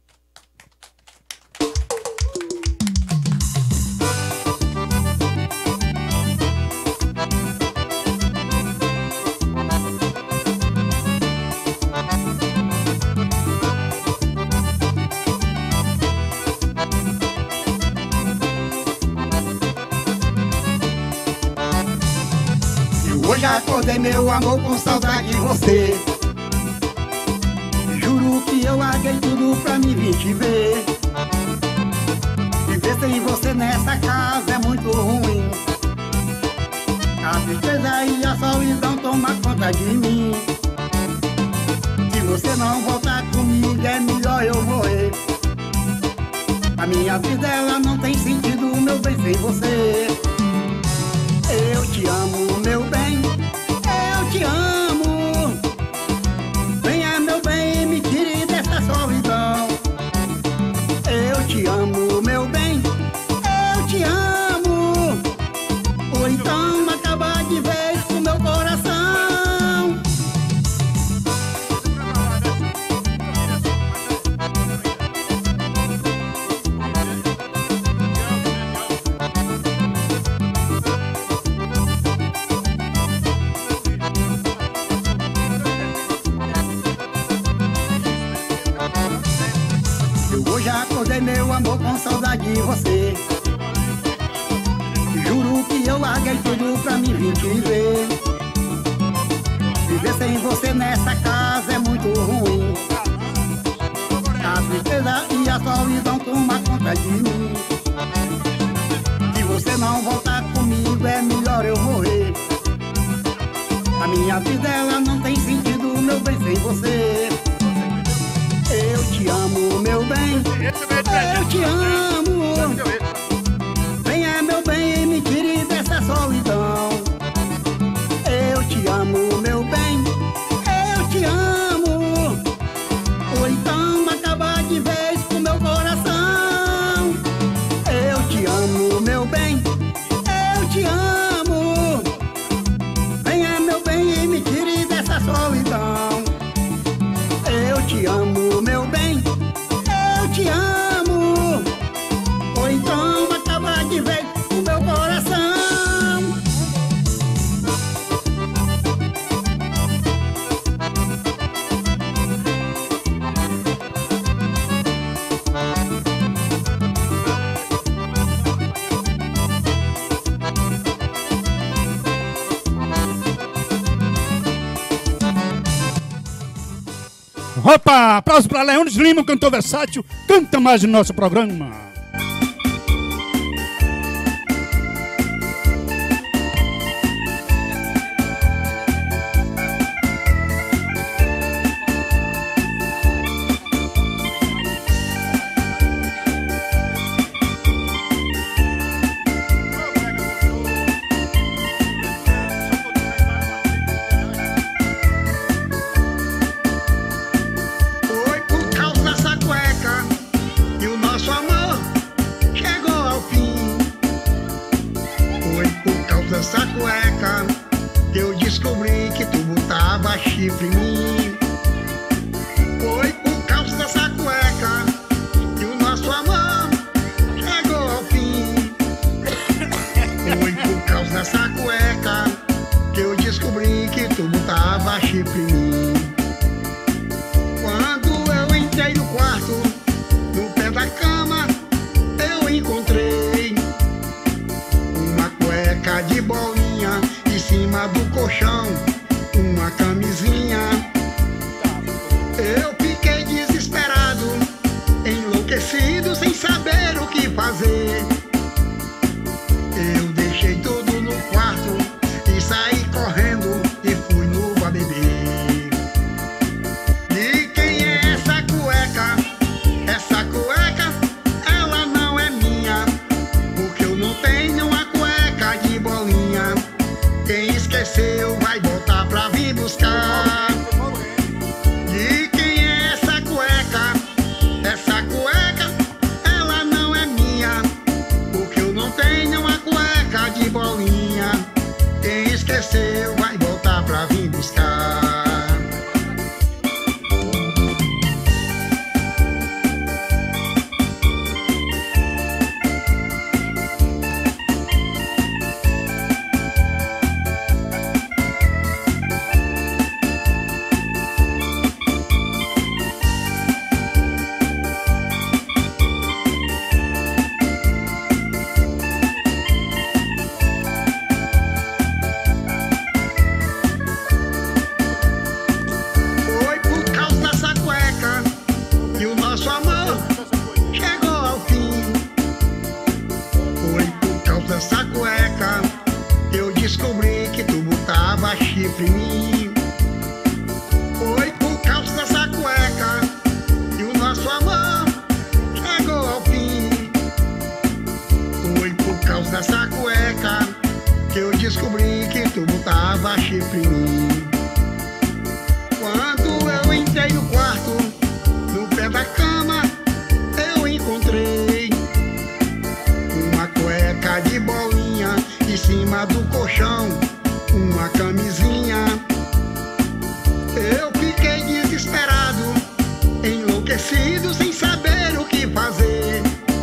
Hoje acordei, meu amor, com saudade de você. Juro que eu larguei tudo pra me vir te ver. Viver sem você nessa casa é muito ruim. A tristeza e a solidão tomam conta de mim. Se você não voltar comigo, é melhor eu morrer. A minha vida, ela não tem sentido, meu bem, sem você. Eu te amo, meu bem, eu te amo. Venha, meu bem, me tire dessa solidão. Eu te amo, meu bem, eu te amo. Ou então acaba de vez com meu coração. Acordei, meu amor, com saudade de você. Juro que eu larguei tudo pra me vir te ver. Viver sem você nessa casa é muito ruim. A tristeza e a solidão tomam conta de mim. Se você não voltar comigo, é melhor eu morrer. A minha vida, ela não tem sentido, meu bem, sem você. Eu te amo, meu bem, eu te amo. Venha, meu bem, me tire dessa solidão. Eu te amo, meu bem, eu te amo. Ou então acaba de vez com meu coração. Eu te amo, meu bem, eu te amo. Venha, meu bem, Opa, aplausos para Leônidas Lima, cantor versátil, canta mais no nosso programa. Essa cueca que eu descobri que tu botava chifre em mim. Foi por causa dessa cueca que o nosso amor chegou ao fim. Foi por causa dessa cueca que eu descobri que tu botava chifre em mim. Quando eu entrei no quarto, no pé da cama, eu encontrei uma cueca de bolinha em cima do colchão, uma camisinha. Eu fiquei desesperado, enlouquecido, sem saber o que fazer. Eu deixei tudo no quarto e saí correndo e fui no bar beber. De quem é essa cueca? Essa cueca, ela não é minha, porque eu não tenho uma cueca de bolinha. Quem esqueceu vai voltar pra vir buscar. De quem é essa cueca? Essa cueca, ela não é minha, porque eu não tenho uma cueca de bolinha. Quem esqueceu vai voltar pra vir buscar. Foi por causa dessa cueca que o nosso amor chegou ao fim. Foi por causa dessa cueca que eu descobri que tu botava chifre em mim. Foi por causa dessa cueca que o nosso amor chegou ao fim. Foi por causa dessa cueca que eu descobri que tu botava chifre em mim. Quando eu entrei no quarto, no pé da cama, eu encontrei uma cueca de bolinha em cima do colchão, uma camisinha. Eu fiquei desesperado, enlouquecido, sem saber o que fazer.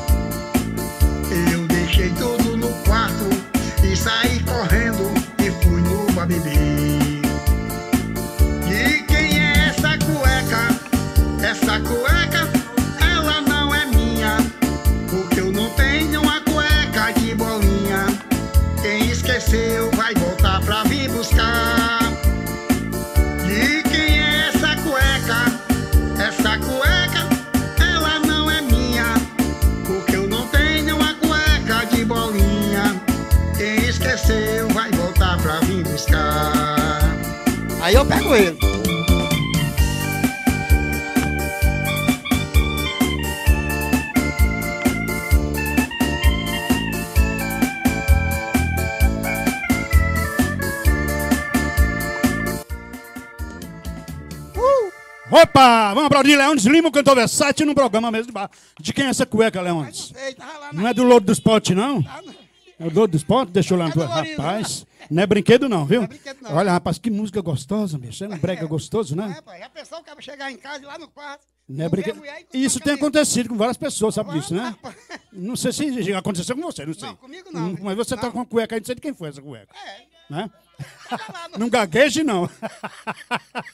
Eu deixei tudo no quarto e saí correndo e fui no bar beber. De quem é essa cueca? Essa cueca, ela não é minha, porque eu não tenho uma cueca de bolinha. Quem esqueceu vai voltar pra vir buscar. De quem é essa cueca? Essa cueca, ela não é minha, porque eu não tenho uma cueca de bolinha. Quem esqueceu vai voltar pra vir buscar. Aí eu pego ele. Opa, vamos aplaudir Leônidas Lima, cantor versátil, no programa Mesa de Bar. De quem é essa cueca, Leônidas? Não é do Lodo do Esporte, não? É o Lodo do Esporte? Deixa eu lá no teu... Rapaz, não é brinquedo não, viu? Olha, rapaz, que música gostosa, bicho. É um brega gostoso, né? Já pensou o cara chegar em casa e lá no quarto? Não é brinquedo. Isso tem acontecido com várias pessoas, sabe disso, né? Não sei se aconteceu com você, não sei. Não, comigo não. Mas você tá com uma cueca aí, não sei de quem foi essa cueca. Né? Não gagueje, não.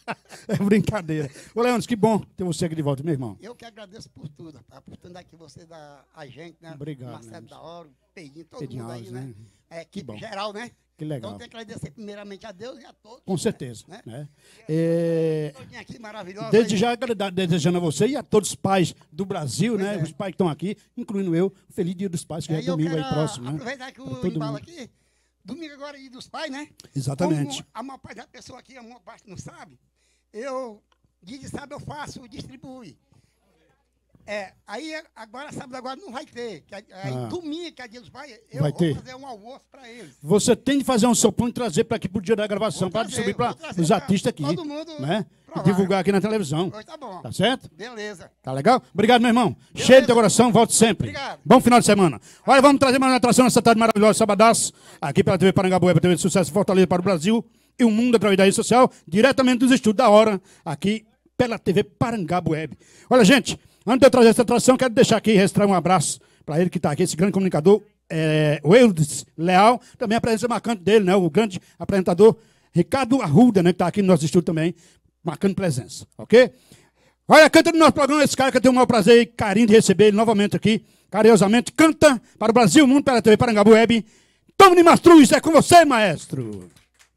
É brincadeira. Ô, Leandro, que bom ter você aqui de volta, meu irmão. Eu que agradeço por tudo, a oportunidade que você dá a gente, né? Obrigado, Marcelo Leandro. da Hora, Pedinho, todo Pedinho mundo aí, Alves, né? né? A equipe bom. geral, né? Que legal. Então tem que agradecer primeiramente a Deus e a todos. Com certeza. Né? Né? Todinho aqui maravilhoso. Desde aí. já desejando a você e a todos os pais do Brasil, né? Os pais que estão aqui, incluindo eu. Feliz Dia dos Pais, que é eu domingo aí quero próximo, né? aproveitar que o Pra todo embalo mundo. aqui, domingo agora é Dia dos Pais, né? Exatamente. Como a maior parte da pessoa aqui, a maior parte não sabe, eu, dia de sábado eu faço, distribui. Aí agora, sábado agora não vai ter. Aí domingo, que é Dia dos Pais, eu Vai vou ter. fazer um almoço para eles. Você tem de fazer um sopão e trazer para aqui pro dia da gravação, para distribuir para os artistas aqui. todo mundo né? E provar. divulgar aqui na televisão. Pois tá bom. Tá certo? Beleza. Tá legal? Obrigado, meu irmão. Cheio de teu coração, volte sempre. Obrigado. Bom final de semana. Olha, vamos trazer mais uma atração nessa tarde maravilhosa, sabadaço, aqui pela TV Parangabueba, TV de Sucesso Fortaleza para o Brasil e o mundo através da rede social, diretamente dos estúdios da Hora, aqui pela TV Parangabueba. Olha, gente, antes de eu trazer essa atração, quero deixar aqui, registrar um abraço para ele que está aqui, esse grande comunicador, o Eudes Leal, também a presença marcante dele, né, o grande apresentador Ricardo Arruda, né, que está aqui no nosso estúdio também, marcando presença, ok? Olha, canta no nosso programa esse cara que eu tenho o maior prazer e carinho de receber ele novamente aqui, carinhosamente, canta para o Brasil e o mundo pela TV Parangabueba. Tony Mastruz, é com você, maestro.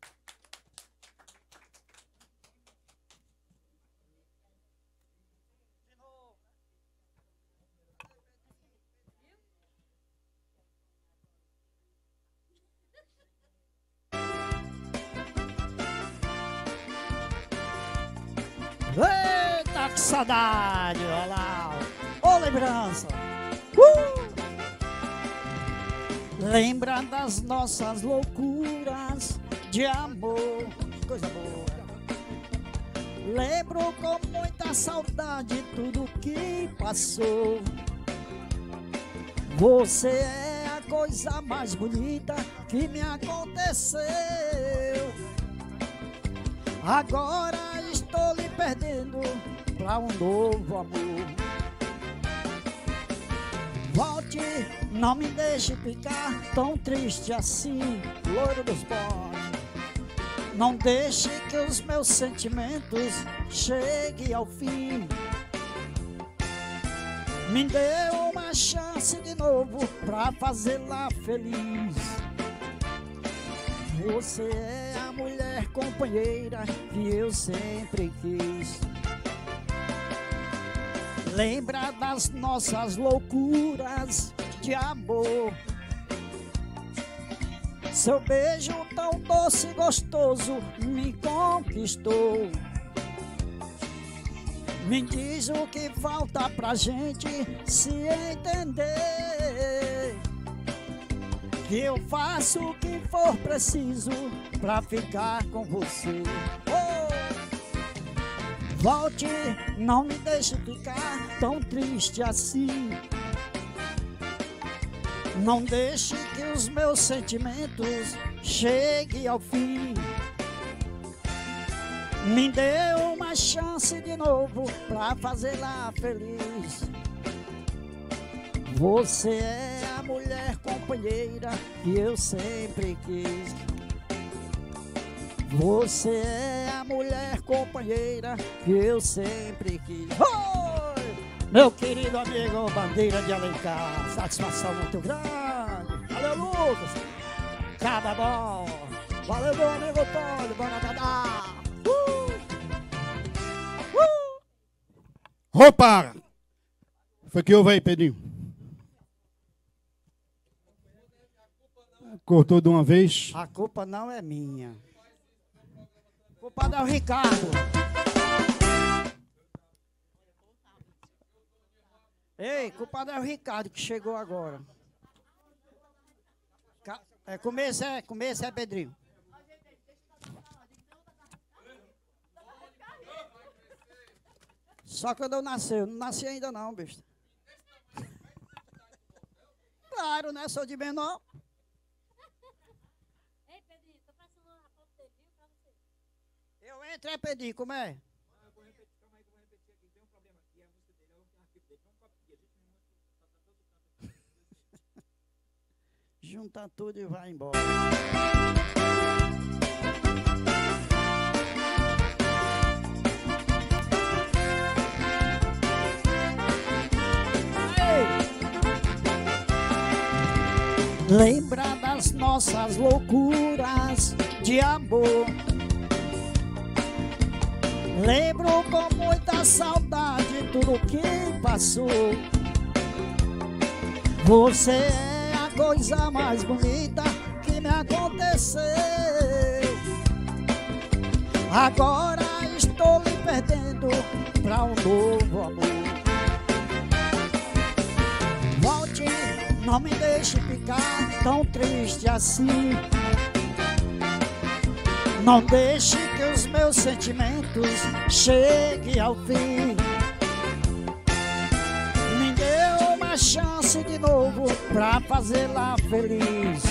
Eita, que saudade, olha lá. Ô, lembrança. Lembra das nossas loucuras de amor, coisa boa. Lembro com muita saudade tudo que passou. Você é a coisa mais bonita que me aconteceu. Agora estou lhe perdendo pra um novo amor. Volte, não me deixe ficar tão triste assim, loiro dos bodes. Não deixe que os meus sentimentos cheguem ao fim. Me dê uma chance de novo pra fazê-la feliz. Você é a mulher companheira que eu sempre quis. Lembra das nossas loucuras de amor. Seu beijo tão doce e gostoso me conquistou. Me diz o que falta pra gente se entender. Que eu faço o que for preciso pra ficar com você. Volte, não me deixe ficar tão triste assim. Não deixe que os meus sentimentos cheguem ao fim. Me dê uma chance de novo pra fazê-la feliz. Você é a mulher companheira que eu sempre quis. Você é a mulher companheira que eu sempre quis. Oi! Meu querido amigo Bandeira de Alencar, satisfação muito grande. Valeu, Lucas. Cada bom. Valeu, meu amigo Tony. Bora nadar. Opa! Foi que houve aí, Pedrinho? Cortou de uma vez. A culpa não é minha. A culpa é o Ricardo. Ei, culpado é o Ricardo que chegou agora. Começo é Pedrinho. Só quando eu nasci, eu não nasci ainda não, besta. Claro, né? Sou de menor. Ei, Pedrinho, tô passando uma foto dele, viu, pra você. Eu entro, Pedrinho, como é? Vou repetir, calma aí que eu vou repetir aqui. Tem um problema aqui, a música dele, é o arquivo dele. Não copia, a gente não Junta tudo e vai embora. Lembra das nossas loucuras de amor. Lembro com muita saudade tudo que passou. Você é a coisa mais bonita que me aconteceu. Agora estou lhe perdendo pra um novo amor. Volte, não me deixe ficar tão triste assim. Não deixe que os meus sentimentos cheguem ao fim. Me dê uma chance de novo pra fazê-la feliz.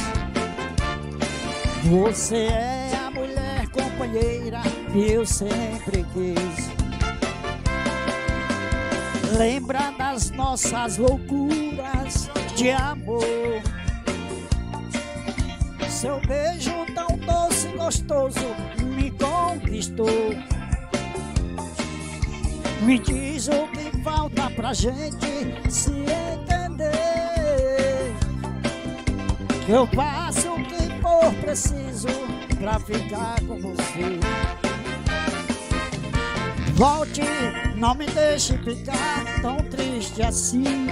Você é a mulher companheira que eu sempre quis. Lembra das nossas loucuras de amor. Seu beijo tão doce e gostoso me conquistou. Me diz o que falta pra gente se entender. Eu faço o que for preciso pra ficar com você. Volte, não me deixe ficar tão triste assim.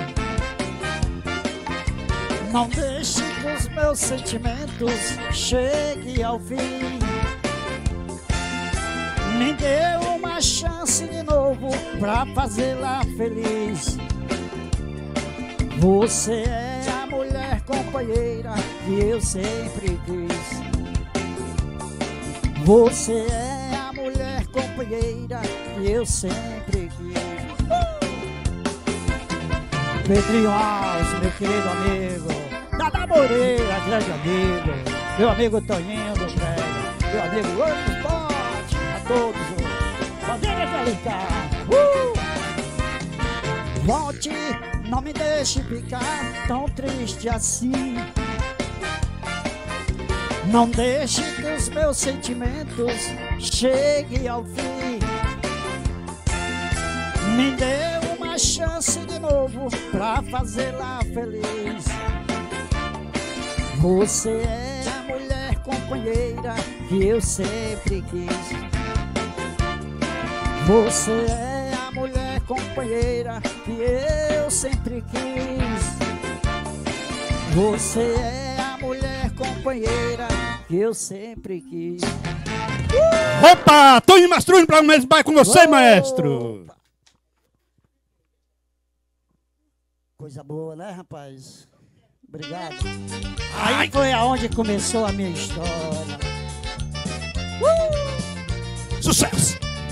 Não deixe que os meus sentimentos cheguem ao fim. Me dê uma chance de novo pra fazê-la feliz. Você é a mulher companheira que eu sempre quis. Você é a mulher companheira que eu sempre quis. Pedrinho Alves, meu querido amigo. Dada Moreira, grande amigo. Meu amigo Toninho do Brega. Meu amigo Outro Pote. A todos. Bandeira de Alencar. Volte, não me deixe ficar tão triste assim. Não deixe que os meus sentimentos cheguem ao fim. Me dê uma chance de novo pra fazê-la feliz. Você é a mulher companheira que eu sempre quis. Você é a mulher companheira que eu sempre quis. Você é a mulher companheira que eu sempre quis. Opa! Toninho Mastruz pra um mês vai com você, maestro! Coisa boa, né, rapaz? Obrigado. Aí foi aonde começou a minha história. Sucesso!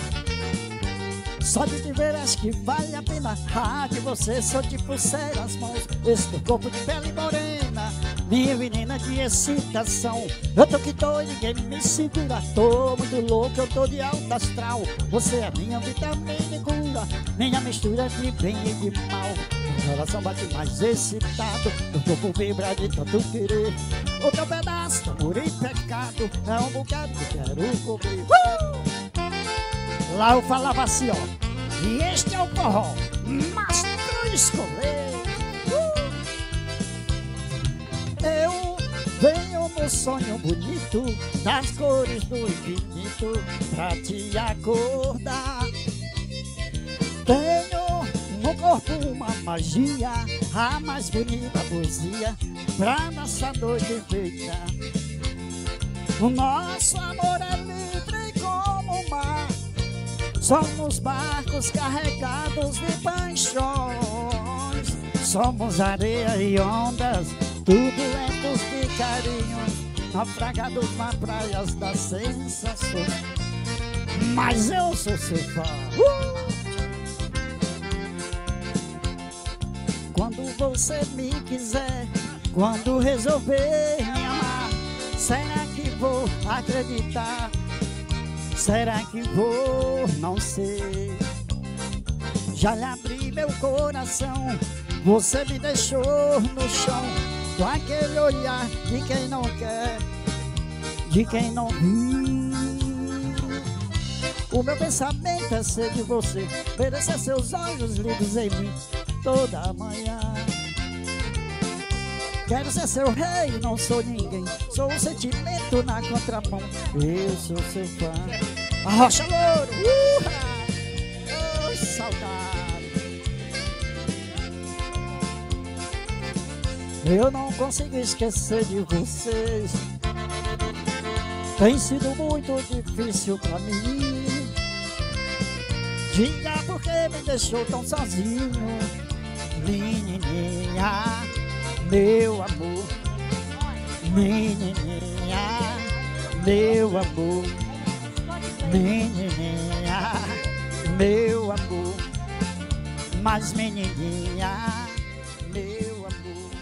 Só de te ver acho que vale a pena. Ah, de você sou tipo cera as mãos. Esse teu corpo de pele morena, minha menina de excitação. Eu tô que tô e ninguém me segura. Tô muito louco, eu tô de alta astral. Você é minha vitamina e cura, minha mistura de bem e de mal. Meu coração bate mais excitado, meu corpo vibra de tanto querer. O teu pedaço de amor e pecado é um bocado que quero comer. Lá eu falava assim, ó. E este é o forró, Mastruz Coleiro. Eu venho no sonho bonito das cores do infinito pra te acordar. Tenho no corpo uma magia, a mais bonita poesia pra nossa noite feita. O nosso amor é livre como o mar. Somos barcos carregados de paixões. Somos areia e ondas, turbulentos de carinhos, naufragados nas praias das sensações. Mas eu sou seu fã. Quando você me quiser, quando resolver me amar, será que vou acreditar? Será que vou? Não sei. Já lhe abri meu coração, você me deixou no chão, com aquele olhar de quem não quer, de quem não viu. O meu pensamento é ser de você, merecer seus olhos lindos em mim toda manhã. Quero ser seu rei, não sou ninguém. Sou um sentimento na contramão. Eu sou seu fã. Arrocha louro! Oh, saudade! Eu não consigo esquecer de vocês. Tem sido muito difícil pra mim. Diga por que me deixou tão sozinho. Menininha, meu amor. Menininha, meu amor. Menininha, meu amor. Mas menininha, meu amor.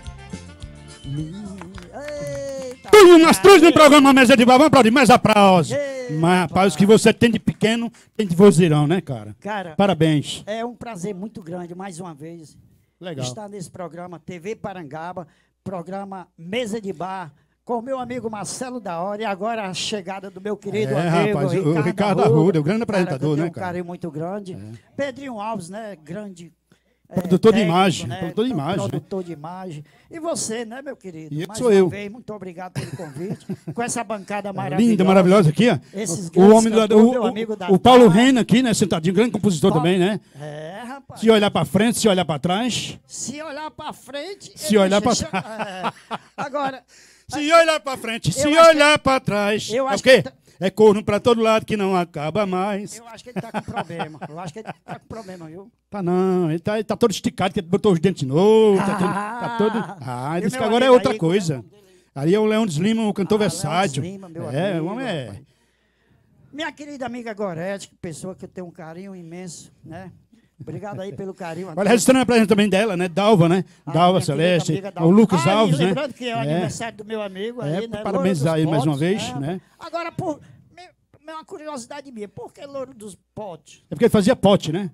Tudo umas três no programa Mesa de Bar. Vamos aplaudir, mais aplausos. Mas, rapaz, o que você tem de pequeno, tem de vozeirão, né, cara? Cara, parabéns. É um prazer muito grande, mais uma vez, Legal. estar nesse programa TV Parangaba, programa Mesa de Bar, com o meu amigo Marcelo da Hora, e agora a chegada do meu querido amigo rapaz, o Ricardo Arruda, o grande apresentador, né, Um cara? carinho muito grande. Pedrinho Alves, né, grande... Produtor de técnico, imagem, né? produtor de imagem, né? Produtor de imagem. E você, né, meu querido? E Mais sou uma eu. vez, muito obrigado pelo convite. Com essa bancada maravilhosa. Linda, maravilhosa aqui, ó. Esses O homem do, cantores, meu amigo da o Paulo Rena aqui, né, sentadinho, grande compositor também, né? É, rapaz. Se olhar pra frente, se olhar pra trás. Se olhar pra frente... Se olhar pra trás. Agora... Se olhar pra frente, se acho olhar pra trás. eu É o acho quê? que É corno pra todo lado que não acaba mais. Eu acho que ele tá com problema. Eu acho que ele tá com problema, viu? Tá não, ele tá todo esticado, que ele botou os dentes novos, tá todo... E disse o que meu agora é amigo outra aí, coisa. Ali é o Leão de Lima, o cantor versátil. Lima, meu É, amigo, o homem é... rapaz. Minha querida amiga Gorete, pessoa que eu tenho um carinho imenso, né? Obrigado aí pelo carinho. Olha, registrando a presença também dela, né? Dalva, né? Dalva Celeste, amiga o Lucas Alves, né? Lembrando que é o aniversário do meu amigo aí, né? Parabenizar aí mais uma vez, Potes, né? Agora, uma curiosidade minha, por que Louro dos Potes? É porque ele fazia pote, né?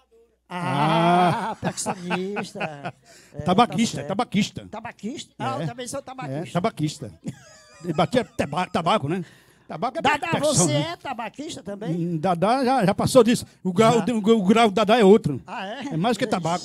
Percussionista. Tabaquista, tá tabaquista. Tabaquista? Ah, eu também sou tabaquista. É, tabaquista. Ele batia tabaco, né? Tabaco é Dadá, percussão, você né? é tabaquista também? Dadá já passou disso. O grau do Dadá é outro. Ah, é? É mais que tabaco.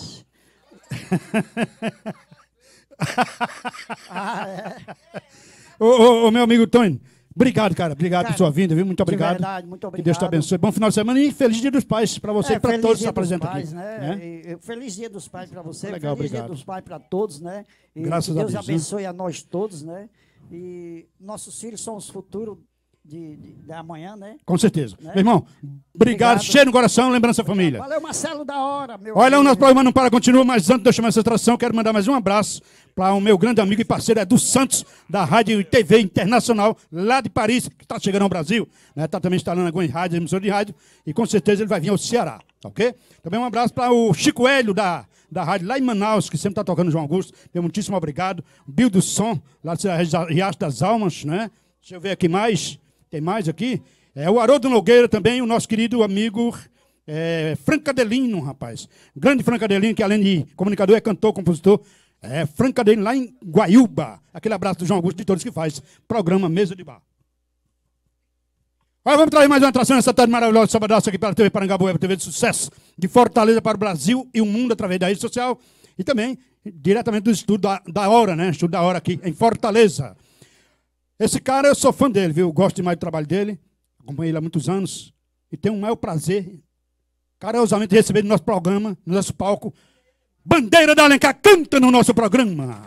Ô, meu amigo Tony, obrigado, cara. Obrigado por sua vinda, viu? Muito obrigado. Verdade, muito obrigado. Que Deus te abençoe. Bom final de semana e feliz Dia dos Pais para você e para todos que se apresentam aqui. Né? Feliz Dia dos Pais para você. Legal, feliz obrigado. Dia dos Pais para todos, né? E Graças que a Deus Deus, abençoe a nós todos, né? E nossos filhos são os futuros da amanhã, né? Com certeza. Né? Meu irmão, obrigado. Cheio no coração, lembrança da família. Valeu, Marcelo da Hora, meu Olha, o amigo. nosso programa não para, continua, mas antes de eu chamar essa atração, quero mandar mais um abraço para o meu grande amigo e parceiro Edu Santos, da Rádio e TV Internacional, lá de Paris, que está chegando ao Brasil. Está também instalando algumas rádios, emissora de rádio, e com certeza ele vai vir ao Ceará, ok? Também um abraço para o Chico Hélio, da rádio lá em Manaus, que sempre está tocando João Augusto. Meu muitíssimo obrigado. Bill do Som, lá de Riacho das Almas, né? Deixa eu ver aqui mais. Tem mais aqui? O Haroldo Nogueira também, o nosso querido amigo Franco Cadelino, rapaz. Grande Franco Cadelino, que além de comunicador, é cantor, compositor. Franco Cadelino, lá em Guaiúba. Aquele abraço do João Augusto de todos que faz. Programa Mesa de Bar. Agora vamos trazer mais uma atração nessa tarde maravilhosa, sabadaço aqui pela TV Parangabu, Web TV de sucesso, de Fortaleza para o Brasil e o mundo através da rede social. E também diretamente do estúdio da Hora, né? Estúdio da Hora aqui em Fortaleza. Esse cara, eu sou fã dele, viu? Eu gosto demais do trabalho dele. Acompanhei ele há muitos anos. E tenho o maior prazer, carinhosamente, de receber no nosso programa, no nosso palco, Bandeira da Alencar canta no nosso programa.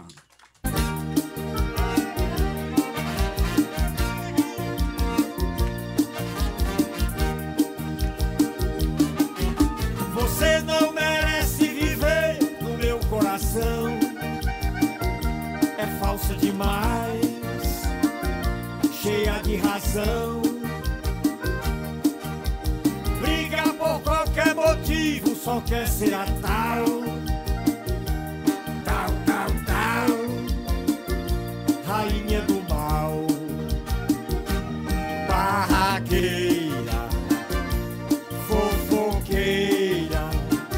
Você não merece viver no meu coração. É falsa demais, cheia de razão. Briga por qualquer motivo, só quer ser a tal. Tal, rainha do mal. Barraqueira, fofoqueira,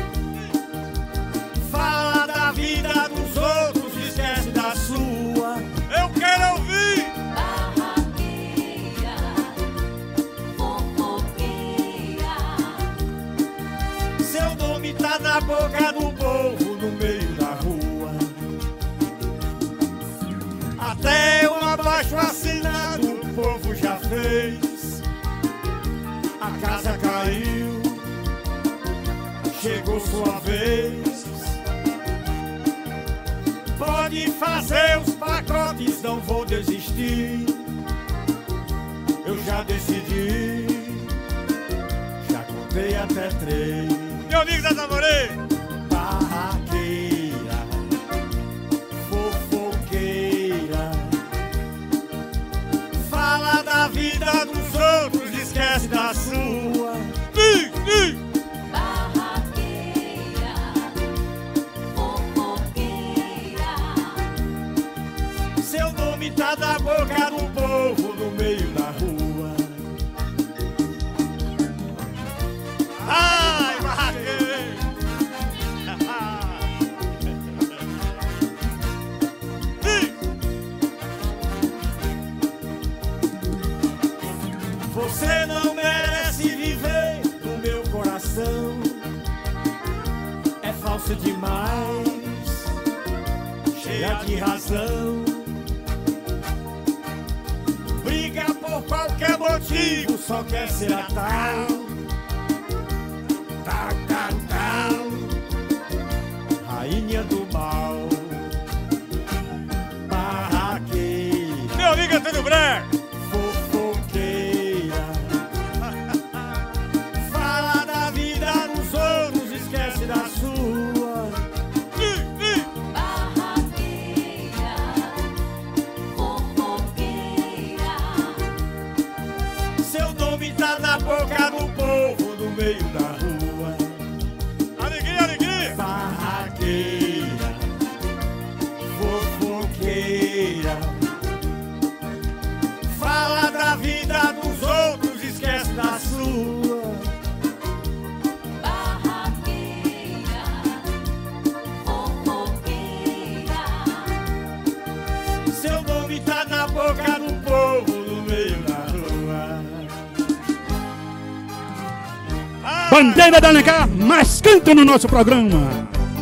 fala da vida dos outros, esquece da sua. Eu quero ouvir. Barraqueira, fofoqueira. Seu nome tá na boca do povo, no meio da rua. A casa caiu, chegou sua vez. Pode fazer os pacotes, não vou desistir. Eu já decidi, já contei até 3. Meu amigo da Zamorê. Barraqueira, fofoqueira, fala da vida dos outros, esquece da sua. Barraqueira, fofoqueira, seu nome tá na boca do povo, no meio da rua. Ai, barraqueira. Você não merece viver no meu coração. É falsa demais, cheia de razão. Briga por qualquer motivo, só quer ser a tal. Tal, tal, tal, rainha do mal. Barraqueira, meu amigo Antônio Branco. Fofoqueira, fala da vida dos outros, esquece da sua. barraqueira, fofoqueira, Seu nome tá na boca do povo, no meio da rua. Alegria, alegria. Barraqueira, fofoqueira, fala da vida dos outros, esquece da sua. barraqueira, fofoqueira, Seu nome tá na boca do povo, no meio da rua. Bandeira da Alencar, mais canta no nosso programa.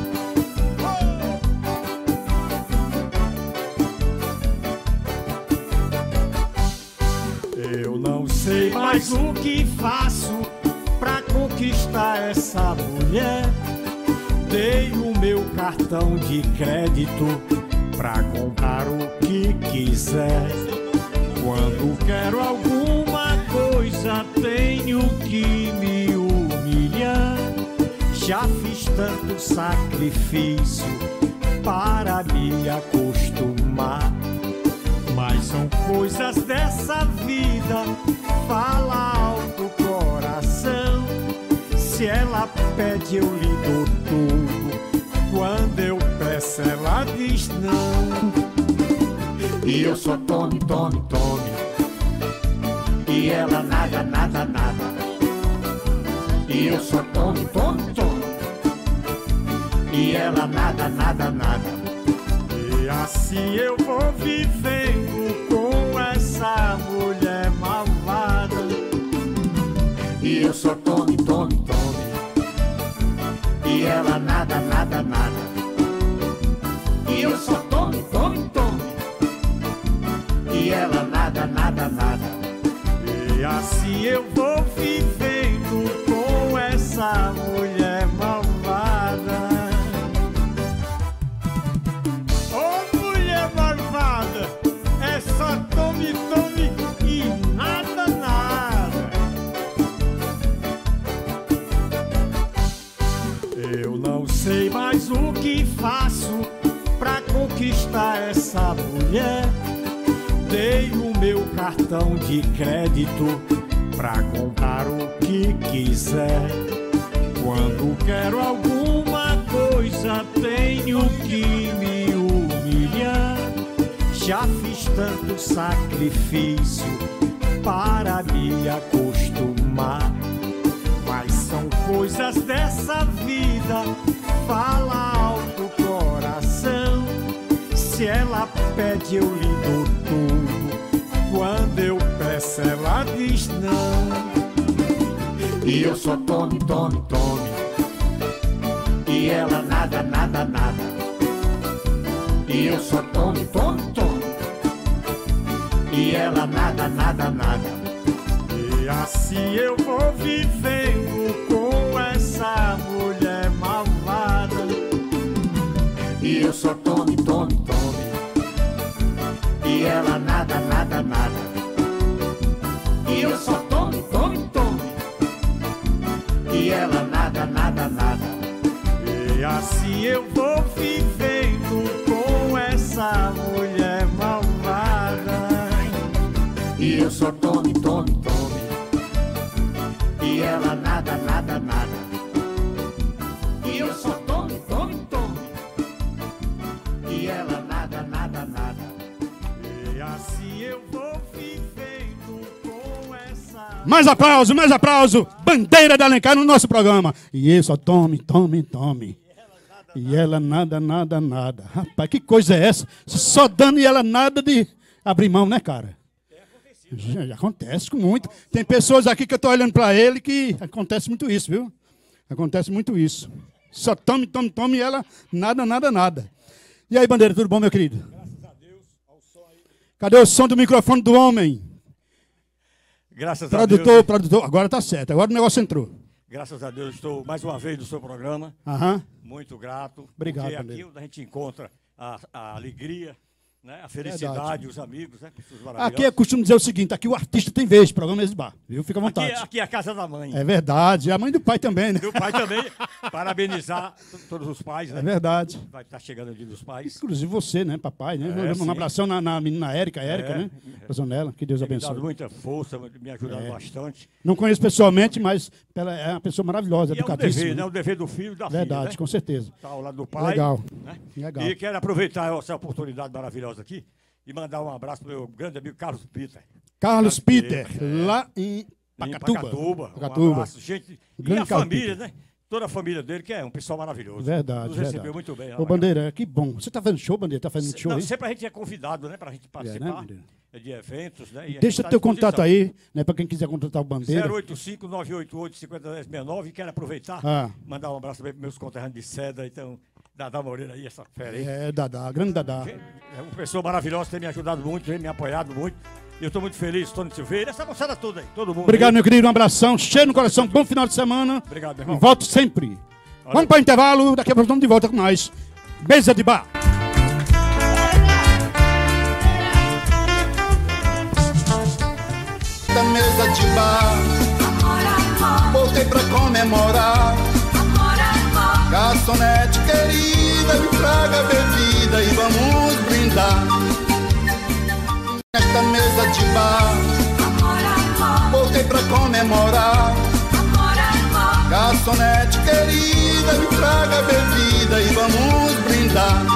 Eu não sei mais o que faço pra conquistar essa mulher. Dei o meu cartão de crédito pra comprar o que quiser. Quando quero alguma coisa, tenho que me humilhar. Já fiz tanto sacrifício para me acostumar. Mas são coisas dessa vida, fala alto o coração. Se ela pede, eu lhe dou tudo. Quando eu peço, ela diz não. E eu só tome, tome, tome. E ela nada, nada, nada. E eu só tome, tome, tome. E ela nada, nada, nada. E assim eu vou vivendo com essa mulher malvada. E eu só tome, tome, tome. E ela nada, nada, nada. E eu só tome, tome, tome. E ela nada, nada, nada. E assim eu vou vivendo com essa mulher malvada. Ô mulher malvada, é só tome, tome e nada, nada. Eu não sei mais o que faço pra conquistar essa mulher. Dei o meu cartão de crédito pra comprar o que quiser. Quando quero alguma coisa, tenho que me humilhar. Já fiz tanto sacrifício para me acostumar. Mas são coisas dessa vida, fala alto o coração. Se ela pede, eu lhe dou tudo. Quando eu peço, ela diz não. E eu só tome, tome, tome. E ela nada, nada, nada. E eu só tome, tome, tome. E ela nada, nada, nada. E E assim eu vou vivendo com essa mulher malvada. E eu só tome, tome, tome. E ela nada, nada, nada. E eu só tome, tome, tome. E ela nada, nada, nada. E assim eu vou vivendo com essa mulher malvada. E eu só tome, tome, tome. E ela nada, nada, nada. E eu só tome, tome, tome. E ela nada, nada, nada. E assim eu vou vivendo com essa... Mais aplauso, bandeira de Alencar no nosso programa. E eu só tome, tome, tome. E ela nada, nada, nada. Rapaz, que coisa é essa? Só dando e ela nada de abrir mão, né, cara? Já acontece com muito. Tem pessoas aqui que eu tô olhando pra ele que acontece muito isso, viu? Acontece muito isso. Só tome, tome, tome e ela nada, nada, nada. E aí, bandeira, tudo bom, meu querido? Graças a Deus, ao som aí. Cadê o som do microfone do homem? Graças a Deus. Produtor, agora tá certo, agora o negócio entrou. Graças a Deus, estou mais uma vez no seu programa. Aham. Muito grato. Obrigado, porque bandeira. aqui onde a gente encontra a alegria, né? A felicidade, Verdade. os amigos, né? Pessoas maravilhosas. Aqui eu costumo dizer o seguinte, aqui o artista tem vez, programa Mesa de Bar, viu? Fica à vontade. Aqui é a casa da mãe. É verdade, a mãe do pai também, né? Do pai também. Parabenizar todos os pais, né? É verdade. Vai estar chegando o dia dos pais. Inclusive você, né, papai, né? É, Um sim. abração na menina Érica, né? Nela, que Deus Tem me abençoe. dado muita força, me ajudado bastante. Não conheço pessoalmente, mas ela é uma pessoa maravilhosa, E é um educadíssima. dever, né? O dever do filho e da Verdade, filha, né? com certeza. Tá ao lado do pai. Legal. Né? Legal. E quero aproveitar essa oportunidade maravilhosa aqui e mandar um abraço para o meu grande amigo Carlos Peter. Carlos Peter, lá em Pacatuba. Pacatuba. Um abraço, gente. Grande E a Carlos família, Peter. né? Toda a família dele, que é um pessoal maravilhoso. Verdade, Nos verdade. recebeu muito bem. Ô, Bandeira, que bom. Você tá fazendo show, Bandeira? Tá fazendo show Não, aí? sempre a gente é convidado, né? Pra gente participar Bandeira? de eventos, né? E a Deixa gente tá à teu contato disposição. aí, né, pra quem quiser contratar o Bandeira. 085-988-501069. Quero aproveitar, mandar um abraço também para meus conterrâneos de Seda, então, Dadá Moreira aí, essa fera aí. É, Dadá, grande Dadá. É uma pessoa maravilhosa, tem me ajudado muito, tem me apoiado muito. E eu estou muito feliz, Tony Silveira, essa moçada toda aí, todo mundo. Obrigado, aí. meu querido. Um abração, cheio no coração. Bom final de semana. Obrigado, meu E irmão. volto sempre. Vamos para o intervalo, daqui a pouco estamos de volta com mais Mesa de Bar. Da mesa de bar, voltei pra comemorar. Garçonete querida, me traga bebida e vamos brindar. Nesta mesa de bar, voltei pra comemorar. Garçonete querida, me traga bebida e vamos brindar.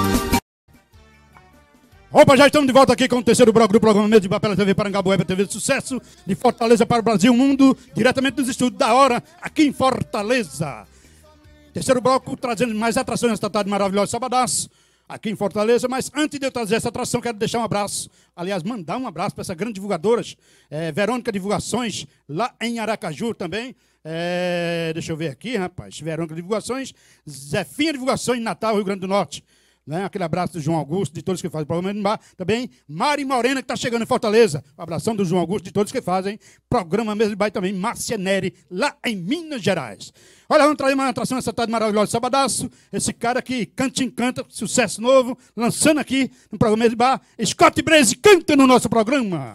Opa, já estamos de volta aqui com o terceiro bloco do programa Mesa de Bar pela TV Parangabueba, TV de sucesso, de Fortaleza para o Brasil e o mundo, diretamente dos estúdios da Hora, aqui em Fortaleza. Terceiro bloco, trazendo mais atrações nesta tarde maravilhosa, sabadaço, aqui em Fortaleza. Mas antes de eu trazer essa atração, quero deixar um abraço, aliás, mandar um abraço para essas grandes divulgadoras, Verônica Divulgações, lá em Aracaju também. Deixa eu ver aqui, rapaz, Verônica Divulgações, Zefinha Divulgações, Natal, Rio Grande do Norte. Né? Aquele abraço do João Augusto, de todos que fazem o programa Mesa de Bar. Também Mari Morena, que está chegando em Fortaleza. Um abração do João Augusto, de todos que fazem programa Mesa de Bar. E também Márcia Neri, lá em Minas Gerais. Olha, vamos trazer uma atração nessa tarde maravilhosa, sabadaço. Esse cara que canta e encanta, sucesso novo, lançando aqui no programa Mesa de Bar. Scott Breze canta no nosso programa.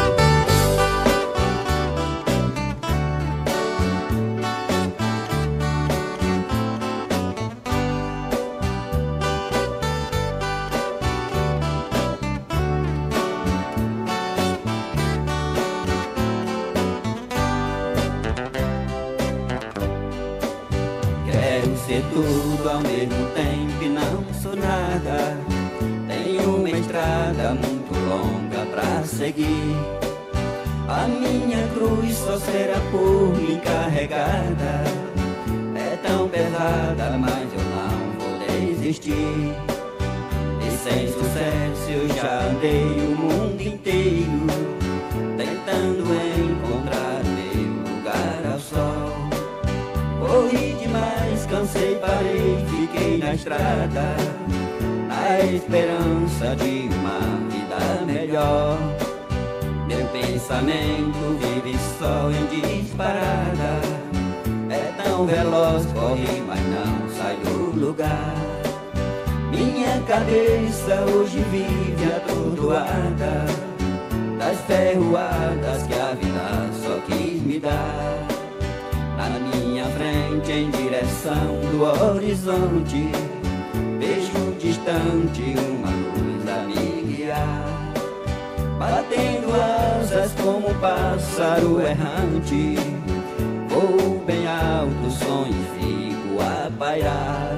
Quero ser tudo ao mesmo tempo e não sou nada. Tenho uma estrada muito longa pra seguir. A minha cruz só será por mim carregada. É tão pesada, mas eu não vou desistir. E sem sucesso eu já andei o mundo inteiro, tentando encontrar meu lugar ao sol. Corri demais, cansei, parei, fiquei na estrada, na esperança de uma vida melhor. Meu pensamento pensamento vive só em disparada. É tão veloz, corre, mas não sai do lugar. Minha cabeça hoje vive atordoada das ferroadas que a vida só quis me dar. Na minha frente, em direção do horizonte, vejo distante uma luz a me guiar. Batendo asas como um pássaro errante, vou bem alto, sonho e fico a pairar.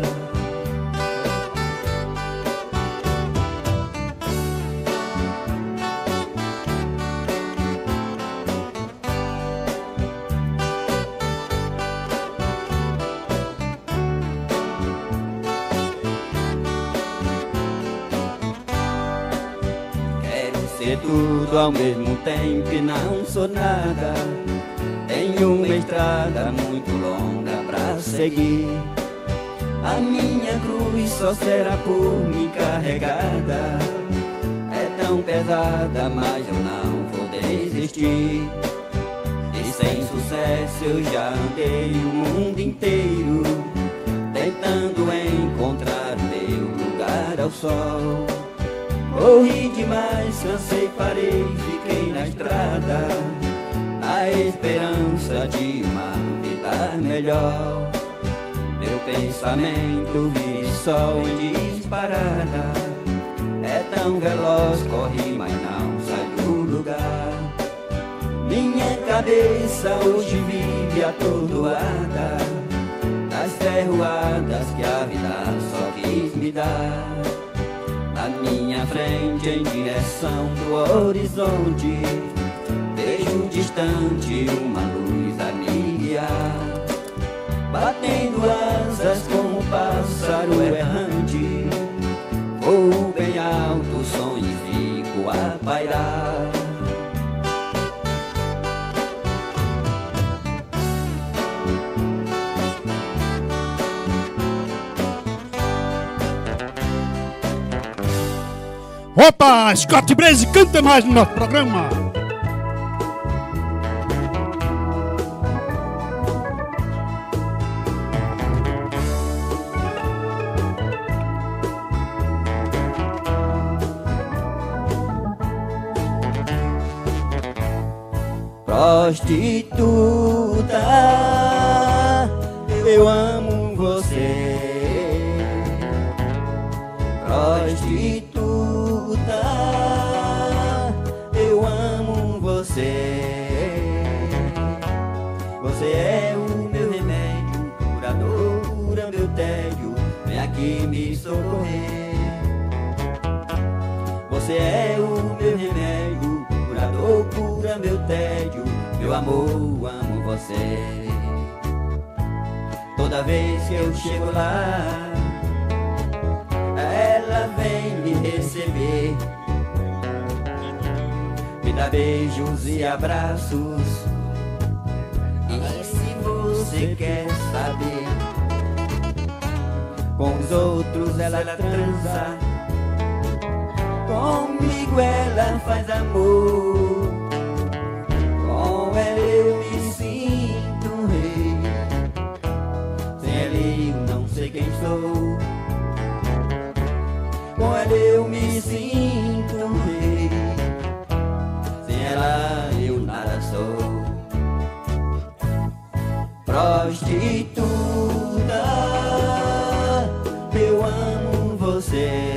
Ser tudo ao mesmo tempo e não sou nada. Tenho uma estrada muito longa pra seguir. A minha cruz só será por mim carregada. É tão pesada, mas eu não vou desistir. E sem sucesso eu já andei o mundo inteiro, tentando encontrar o meu lugar ao sol. Corri demais, cansei, parei, fiquei na estrada, na esperança de uma vida melhor. Meu pensamento vive só em disparada. É tão veloz, corre, mas não sai do lugar. Minha cabeça hoje vive atordoada das ferroadas que a vida só quis me dar. Na minha frente, em direção do horizonte, vejo distante uma luz a me guiar. Batendo asas como um pássaro errante, vou bem alto, sonho e fico a pairar. Opa, Scott Blaze canta mais no nosso programa. Prostituta, eu amo você. Prostituta, eu amo você. Você é o meu remédio, curador, cura meu tédio, vem aqui me socorrer. Você é o meu remédio, curador, cura meu tédio, meu amor, amo você. Toda vez que eu chego lá, ela vem me receber, me dá beijos e abraços. E se você quer saber, com os outros ela transa, comigo ela faz amor. Com ela eu me sinto um rei, sem ela eu não sei quem sou. Com ela eu me sinto um rei, sem ela eu nada sou. Prostituta, eu amo você.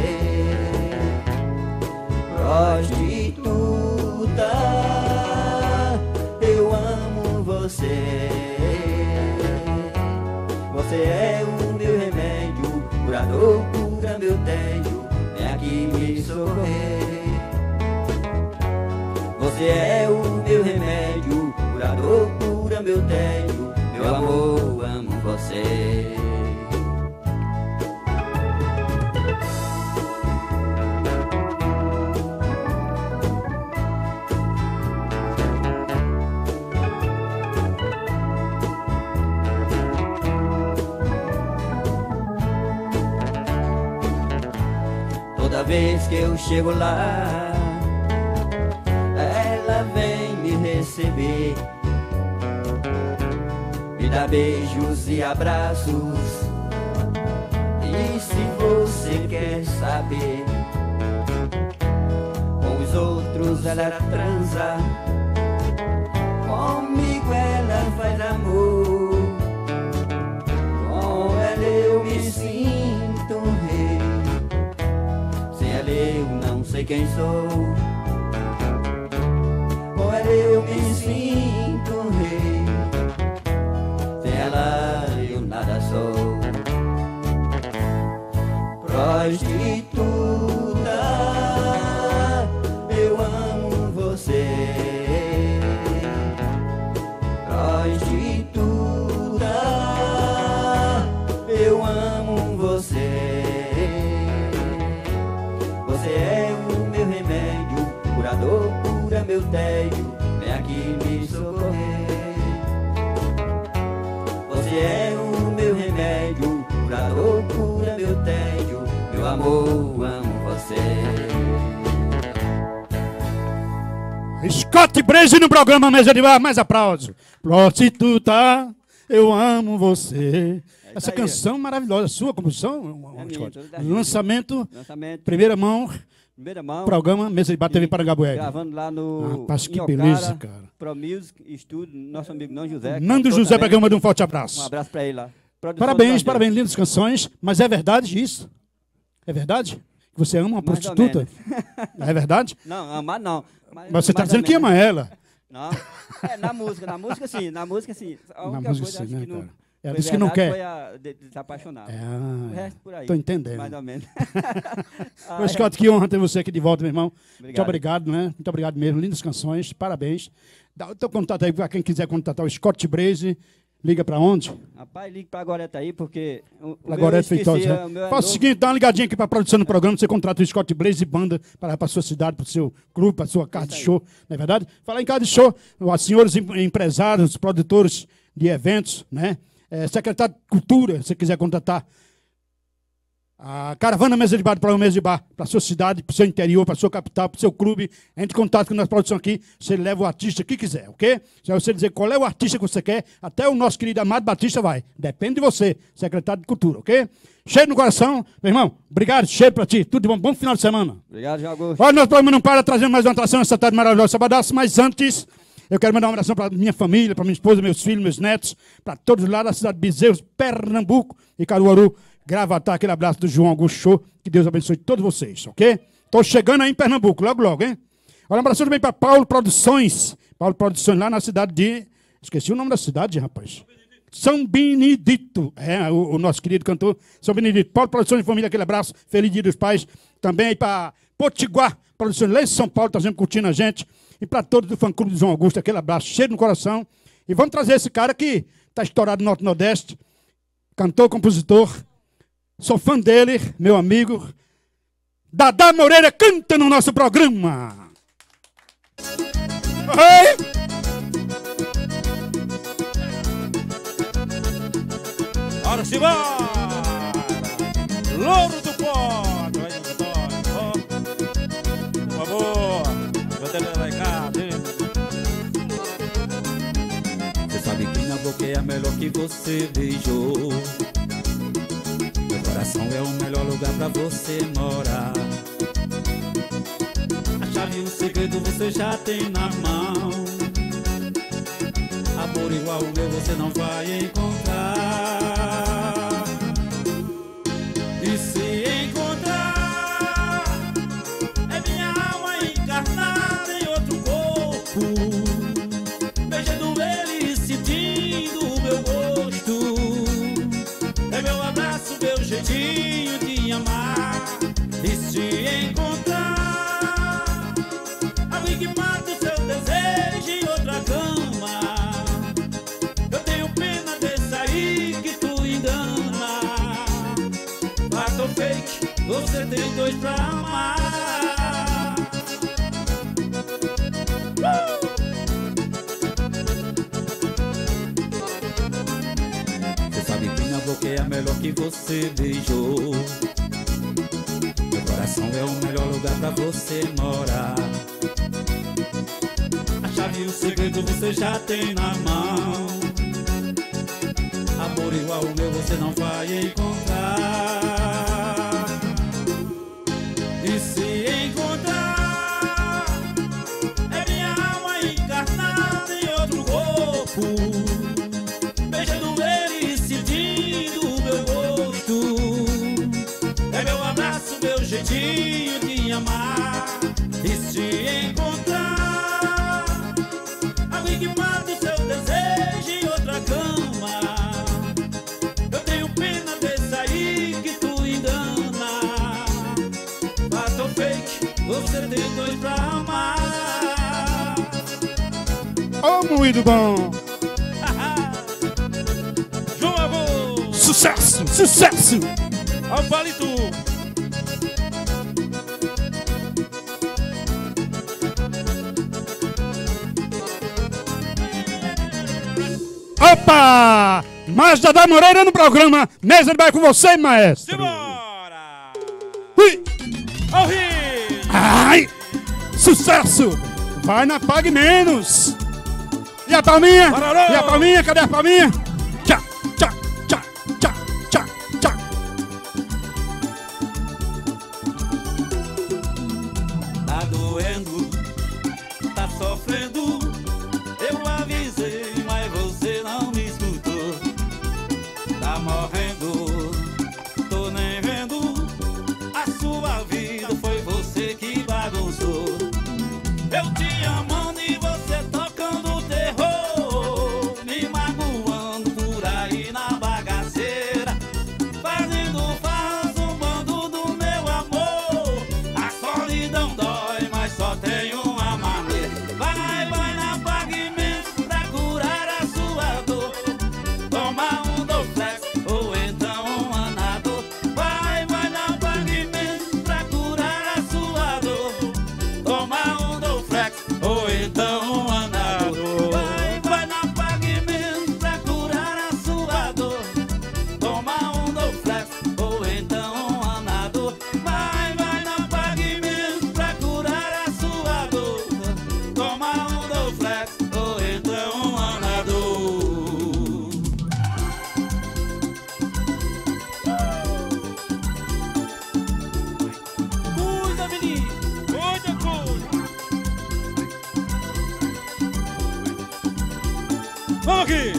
Prostituta, eu amo você. Você é o meu remédio, curador, cura meu tédio, vem aqui me socorrer. Você é o meu remédio, curador, cura meu tédio, meu amor, amo você. Toda vez que eu chego lá, ela vem dá beijos e abraços. E se você quer saber, com os outros ela transa, comigo ela faz amor. Com ela eu me sinto um rei, sem ela eu não sei quem sou. Com ela eu me sinto um rei, sem ela eu nada sou. Prostituta, eu amo você. Prostituta, eu amo você. Você é o meu remédio, curador, cura meu tédio, vem aqui me socorrer. Você é o meu remédio, curador, cura meu tédio, meu amor, amo você. Scott Brazy no programa Mesa de Bar, mais aplausos. Prostituta, eu amo você. Essa canção maravilhosa, sua composição, Scott. Lançamento, primeira mão, programa Mesa de Bar TV Parangabué. Gravando lá no Rapaz, que beleza, cara. Pro Music Studio, nosso amigo Nando José. Nando José Bragão, manda um forte abraço. Um abraço pra ele lá. Parabéns, parabéns, lindas canções. Mas é verdade isso? É verdade? Que você ama uma prostituta? É verdade? Não, amar não. Mas você está dizendo que ama ela. Não, na música sim. Na música sim, né, cara? Ela Foi disse que não quer. Foi a de se apaixonar. O resto por aí. Tô entendendo. Mais ou menos. Ô, Scott, que honra ter você aqui de volta, meu irmão. Obrigado. Muito obrigado, né? Muito obrigado mesmo. Lindas canções, parabéns. Dá o teu contato aí para quem quiser contatar o Scott Brazy. Liga para onde? Rapaz, liga para a Goreta aí, porque... Goreta Feitosa, né? Faça o seguinte, dá uma ligadinha aqui para a produção do programa, você contrata o Scott Brazy Banda para a sua cidade, para o seu grupo, para a sua casa de show, não é verdade? Falar em casa de show, os senhores empresários, produtores de eventos, né? Secretário de Cultura, se você quiser contratar a Caravana Mesa de Bar, do programa Mesa de Bar, para a sua cidade, para o seu interior, para a sua capital, para o seu clube, entre em contato com a nossa produção aqui, você leva o artista que quiser, ok? Se você dizer qual é o artista que você quer, até o nosso querido Amado Batista vai. Depende de você, secretário de Cultura, ok? Cheiro no coração, meu irmão, obrigado, cheiro para ti, tudo de bom, bom final de semana. Obrigado, João Augusto. Olha, nosso programa não para, trazendo mais uma atração essa tarde maravilhosa, sabadaço, mas antes... Eu quero mandar uma oração para minha família, para minha esposa, meus filhos, meus netos, para todos lá da cidade de Bezerros, Pernambuco e Caruaru, Gravatá, aquele abraço do João Augusto Show, que Deus abençoe todos vocês, ok? Estou chegando aí em Pernambuco, logo, logo, hein? Olha, um abraço também para Paulo Produções, lá na cidade de... Esqueci o nome da cidade, rapaz. São Benedito, o nosso querido cantor, São Benedito. Paulo Produções de Família, aquele abraço, feliz dia dos pais. Também aí para Potiguar Produções, lá em São Paulo, está sempre curtindo a gente. E para todos do fã-clube do João Augusto, aquele abraço cheio no coração. E vamos trazer esse cara que está estourado no Norte Nordeste, cantor, compositor. Sou fã dele, meu amigo. Dadá Moreira canta no nosso programa. Oi! Ora se vai! Louro do Pó! Por favor! Você sabe que na boca é a melhor que você beijou. Meu coração é o melhor lugar pra você morar. A chave e o segredo você já tem na mão. Amor igual o meu você não vai encontrar. E se encontrar, é minha alma encarnada em outro corpo, beijando ele e sentindo o meu gosto. É meu abraço, meu jeitinho de amar. E se encontrar alguém que mata o seu desejo em outra cama, eu tenho pena desse aí que tu engana. Fato ou fake, você tem dois pra amar. Você sabe que minha boca é a melhor que você beijou. Meu coração é o melhor lugar pra você morar. A chave e o segredo você já tem na mão. amor igual o meu você não vai encontrar. E se encontrar, é minha alma encarnada em outro corpo, beijando ele e sentindo meu gosto. É meu abraço, meu jeitinho de amar. E se encontrar alguém que mata o seu desejo em outra cama, eu tenho pena desse aí que tu engana. Fato ou fake, você tem dois pra amar. Ô, moído bom! João Avô! Sucesso! Sucesso! Ao palito! Opa! Mazda da Moreira no programa Mesa de Bar com você, maestro. Simbora! Ui! Ao Rio! Ai! Sucesso! Vai na Pague Menos! E a palminha? Pararão! E a palminha? Cadê a palminha? Tchá, tchá, tchá, tchá, tchá, tchá. Tá doendo, tá sofrendo. Eu avisei, mas você não me escutou. Tá morrendo, tô nem vendo. A sua vida foi você que bagunçou. Eu te amando e você tocando terror, me magoando por aí na bagaceira, fazendo farra, zombando do meu amor. A solidão dói, mas só tem uma maneira. Vai, vai na Pague Menos pra curar a sua dor. Toma um Dorflex ou então um Anador. Vai, vai na Pague Menos pra curar a sua dor. Toma um Dorflex ou então um Anador. Vai, vai na Pague Menos pra curar a sua dor. Toma um Dorflex ou então um Anador. Vai, vai na Pague Menos pra curar a sua dor. Toma um Dorflex ou então um Anador. Cuida, menino! Cuida, cuida! Vamos aqui!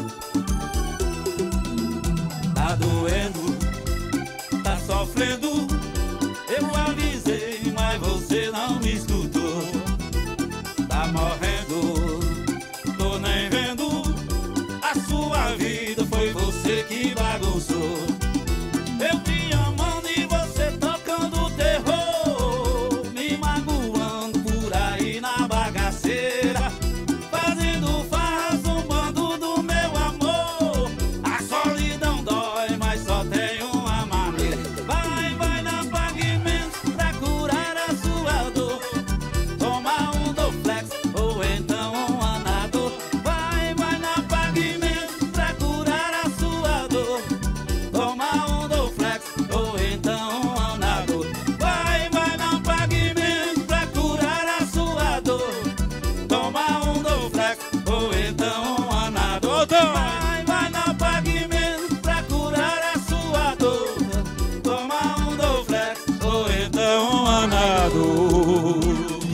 Tá doendo, tá sofrendo. Eu avisei, mas você não me escutou. Tá morrendo, tô nem vendo. A sua vida foi você que bagunçou. Eu te amando e você tocando terror, me magoando por aí na bagaceira, fazendo farra, zombando do meu amor. A solidão dói, mas só tem uma maneira. Vai, vai na Pague Menos pra curar a sua dor. Toma um Dorflex ou então um Anador. Vai, vai na Pague Menos pra curar a sua dor. Toma um Dorflex ou então um Anador. Vai, vai na Pague Menos pra curar a sua dor. Toma um Dorflex ou então um Anador. Vai, vai na Pague Menos pra curar a sua dor. Toma um Dorflex ou então um Anador.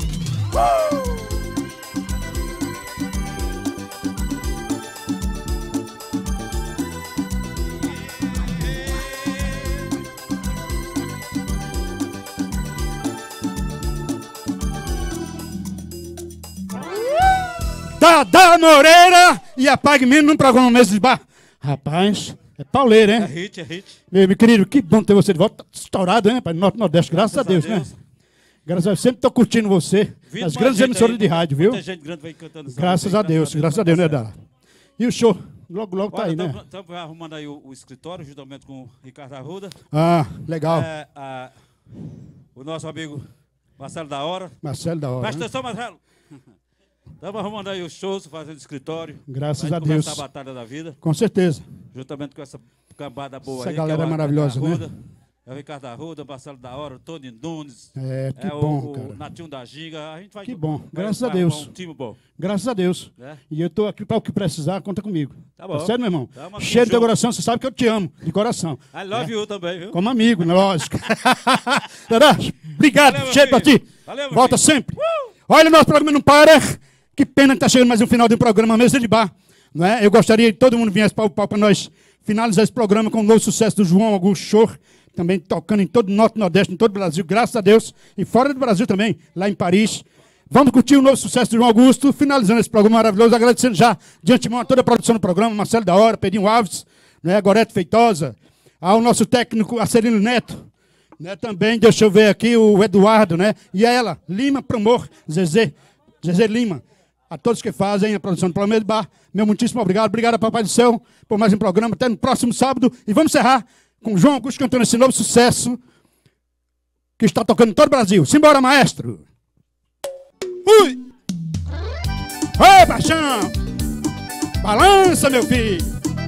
Dada Moreira e a Pague Menos no programa Mesa de Bar. Rapaz, é pauleiro, hein? É hit, é hit. Meu querido, que bom ter você de volta. Tá estourado, hein, rapaz? Norte Nordeste, graças a Deus, né? Graças a Deus, sempre tô curtindo você. Vindo Nas mais grandes gente emissoras aí, de rádio, viu? muita gente grande vai cantando samba Graças aí, a Deus, né, Dala? E o show? Logo, logo tá aí, né? Estamos arrumando aí o escritório, juntamente com o Ricardo Arruda. Ah, legal. O nosso amigo Marcelo da Hora. Marcelo da Hora. Presta né? atenção, Marcelo. Estamos arrumando aí os shows, fazendo escritório. Graças pra a gente Deus. começar a batalha da vida. Com certeza. Juntamente com essa cambada boa Essa aí. galera que é o maravilhosa, Arruda. né? É o Ricardo Arruda, Marcelo da Hora, o Tony Nunes. É, que o, bom, cara. O Natinho da Giga. A gente vai. Que bom, vai- graças a vai Deus. arrumar Um time bom. Graças a Deus. Né? E eu tô aqui para o que precisar, conta comigo. Tá bom. Certo, meu irmão? Tamo Cheio do teu junto. coração, você sabe que eu te amo, de coração. I love you também, viu? Como amigo, né? Lógico. Tadashi, obrigado, Valeu, meu cheio pra filho. ti. Valeu, meu Volta filho. sempre. Olha, nosso programa não para. Que pena que tá chegando mais um final de um programa Mesa de Bar. Não é? Eu gostaria que todo mundo viesse para o pau para nós finalizar esse programa com um novo sucesso do João Augusto Show. Também tocando em todo o Norte e Nordeste, em todo o Brasil, graças a Deus. E fora do Brasil também, lá em Paris. Vamos curtir o novo sucesso do João Augusto, finalizando esse programa maravilhoso, agradecendo já de antemão a toda a produção do programa, Marcelo da Hora, Pedrinho Alves, né, Gorete Feitosa, ao nosso técnico Acelino Neto, né, também, deixa eu ver aqui, o Eduardo, né, e a ela, Lima Promor, Zezé Lima, a todos que fazem a produção do programa de Bar, meu muitíssimo obrigado a Papai do Céu por mais um programa, até no próximo sábado, e vamos encerrar com o João Augusto cantando esse novo sucesso que está tocando em todo o Brasil. Simbora, maestro! Ui! Oi, paixão! Balança, meu filho!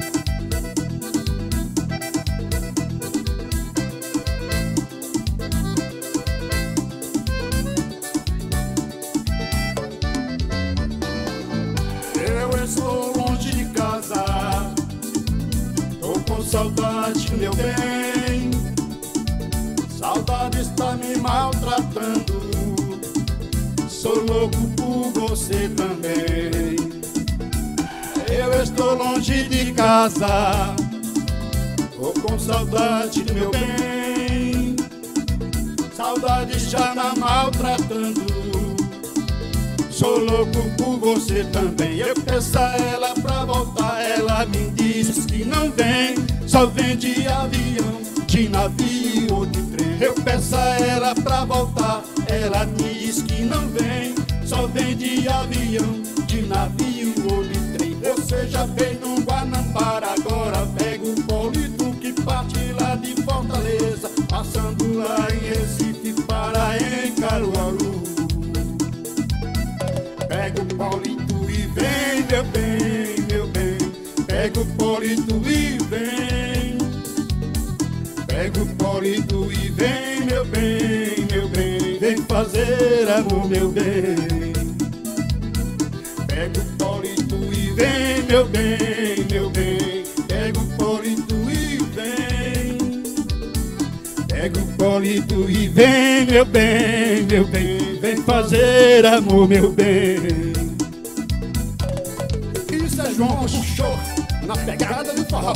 Eu estou longe de casa, tô com saudade, meu bem. Saudade está me maltratando. Sou louco por você também. Eu estou longe de casa, tô com saudade, meu bem. Saudade já tá maltratando. Sou louco por você também. Eu peço a ela pra voltar, ela me diz que não vem. Só vem de avião, de navio ou de trem. Eu peço a ela pra voltar, ela diz que não vem. Só vem de avião, de navio ou de trem. Você já veio no Guanabara, agora pega o Polito que parte lá de Fortaleza, passando lá em Recife para em Caruaru. Pega o Paulito e vem, meu bem, meu bem. Pega o Paulito e vem. Pega o Paulito e vem, meu bem, meu bem. Vem fazer amor, meu bem. Pega o Paulito e vem, meu bem, meu bem. Pega o Paulito e vem. Pega o Paulito e vem, meu bem, meu bem. Vem fazer amor, meu bem. Isso é João Augusto Show, na pegada do forró.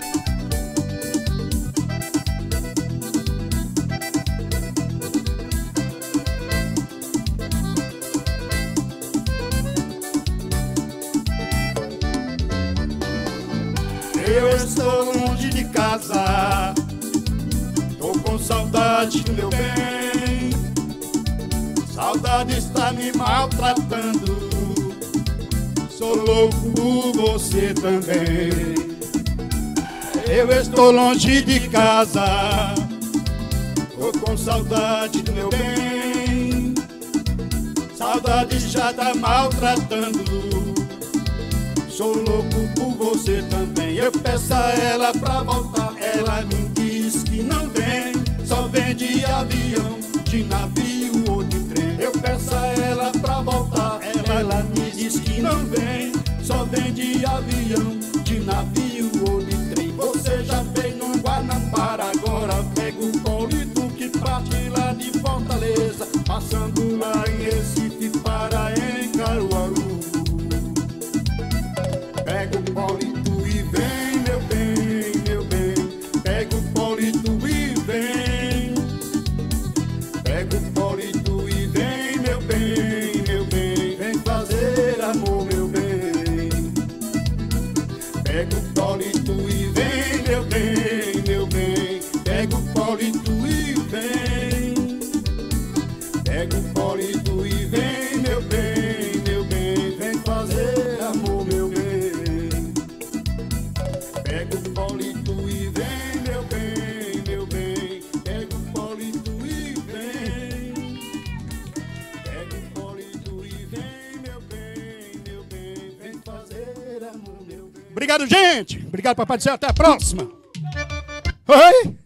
Eu estou longe de casa, tô com saudade do meu bem. Saudade está me maltratando. Sou louco por você também. Eu estou longe de casa, tô com saudade do meu bem. Saudade já tá maltratando. Sou louco por você também. Eu peço a ela pra voltar, ela me diz que não vem. Só vem de avião, de navio ou de trem. Eu peço a ela pra voltar, ela me diz que não vem. Só vem de avião, de navio ou de trem. Você já veio no Guanabara, agora pega o Paulito que parte lá de Fortaleza, passando lá em Recife para em Caruaru. Pega o Paulito e vem, meu bem, meu bem. Pega o Paulito e vem. Pega o Paulito e vem, meu bem, meu bem. Vem fazer amor, meu bem. Pega o Paulito e vem, meu bem, meu bem. Pega o Paulito e vem. Pega o Paulito e vem, meu bem, meu bem. Vem fazer amor, meu bem. Pega o Paulito e vem, meu bem, meu bem. Pega o Paulito e vem. Pega o Paulito e vem, meu bem, meu bem. Vem fazer amor, meu bem. Obrigado, gente. Obrigado, Papai do Céu. Até a próxima. Oi.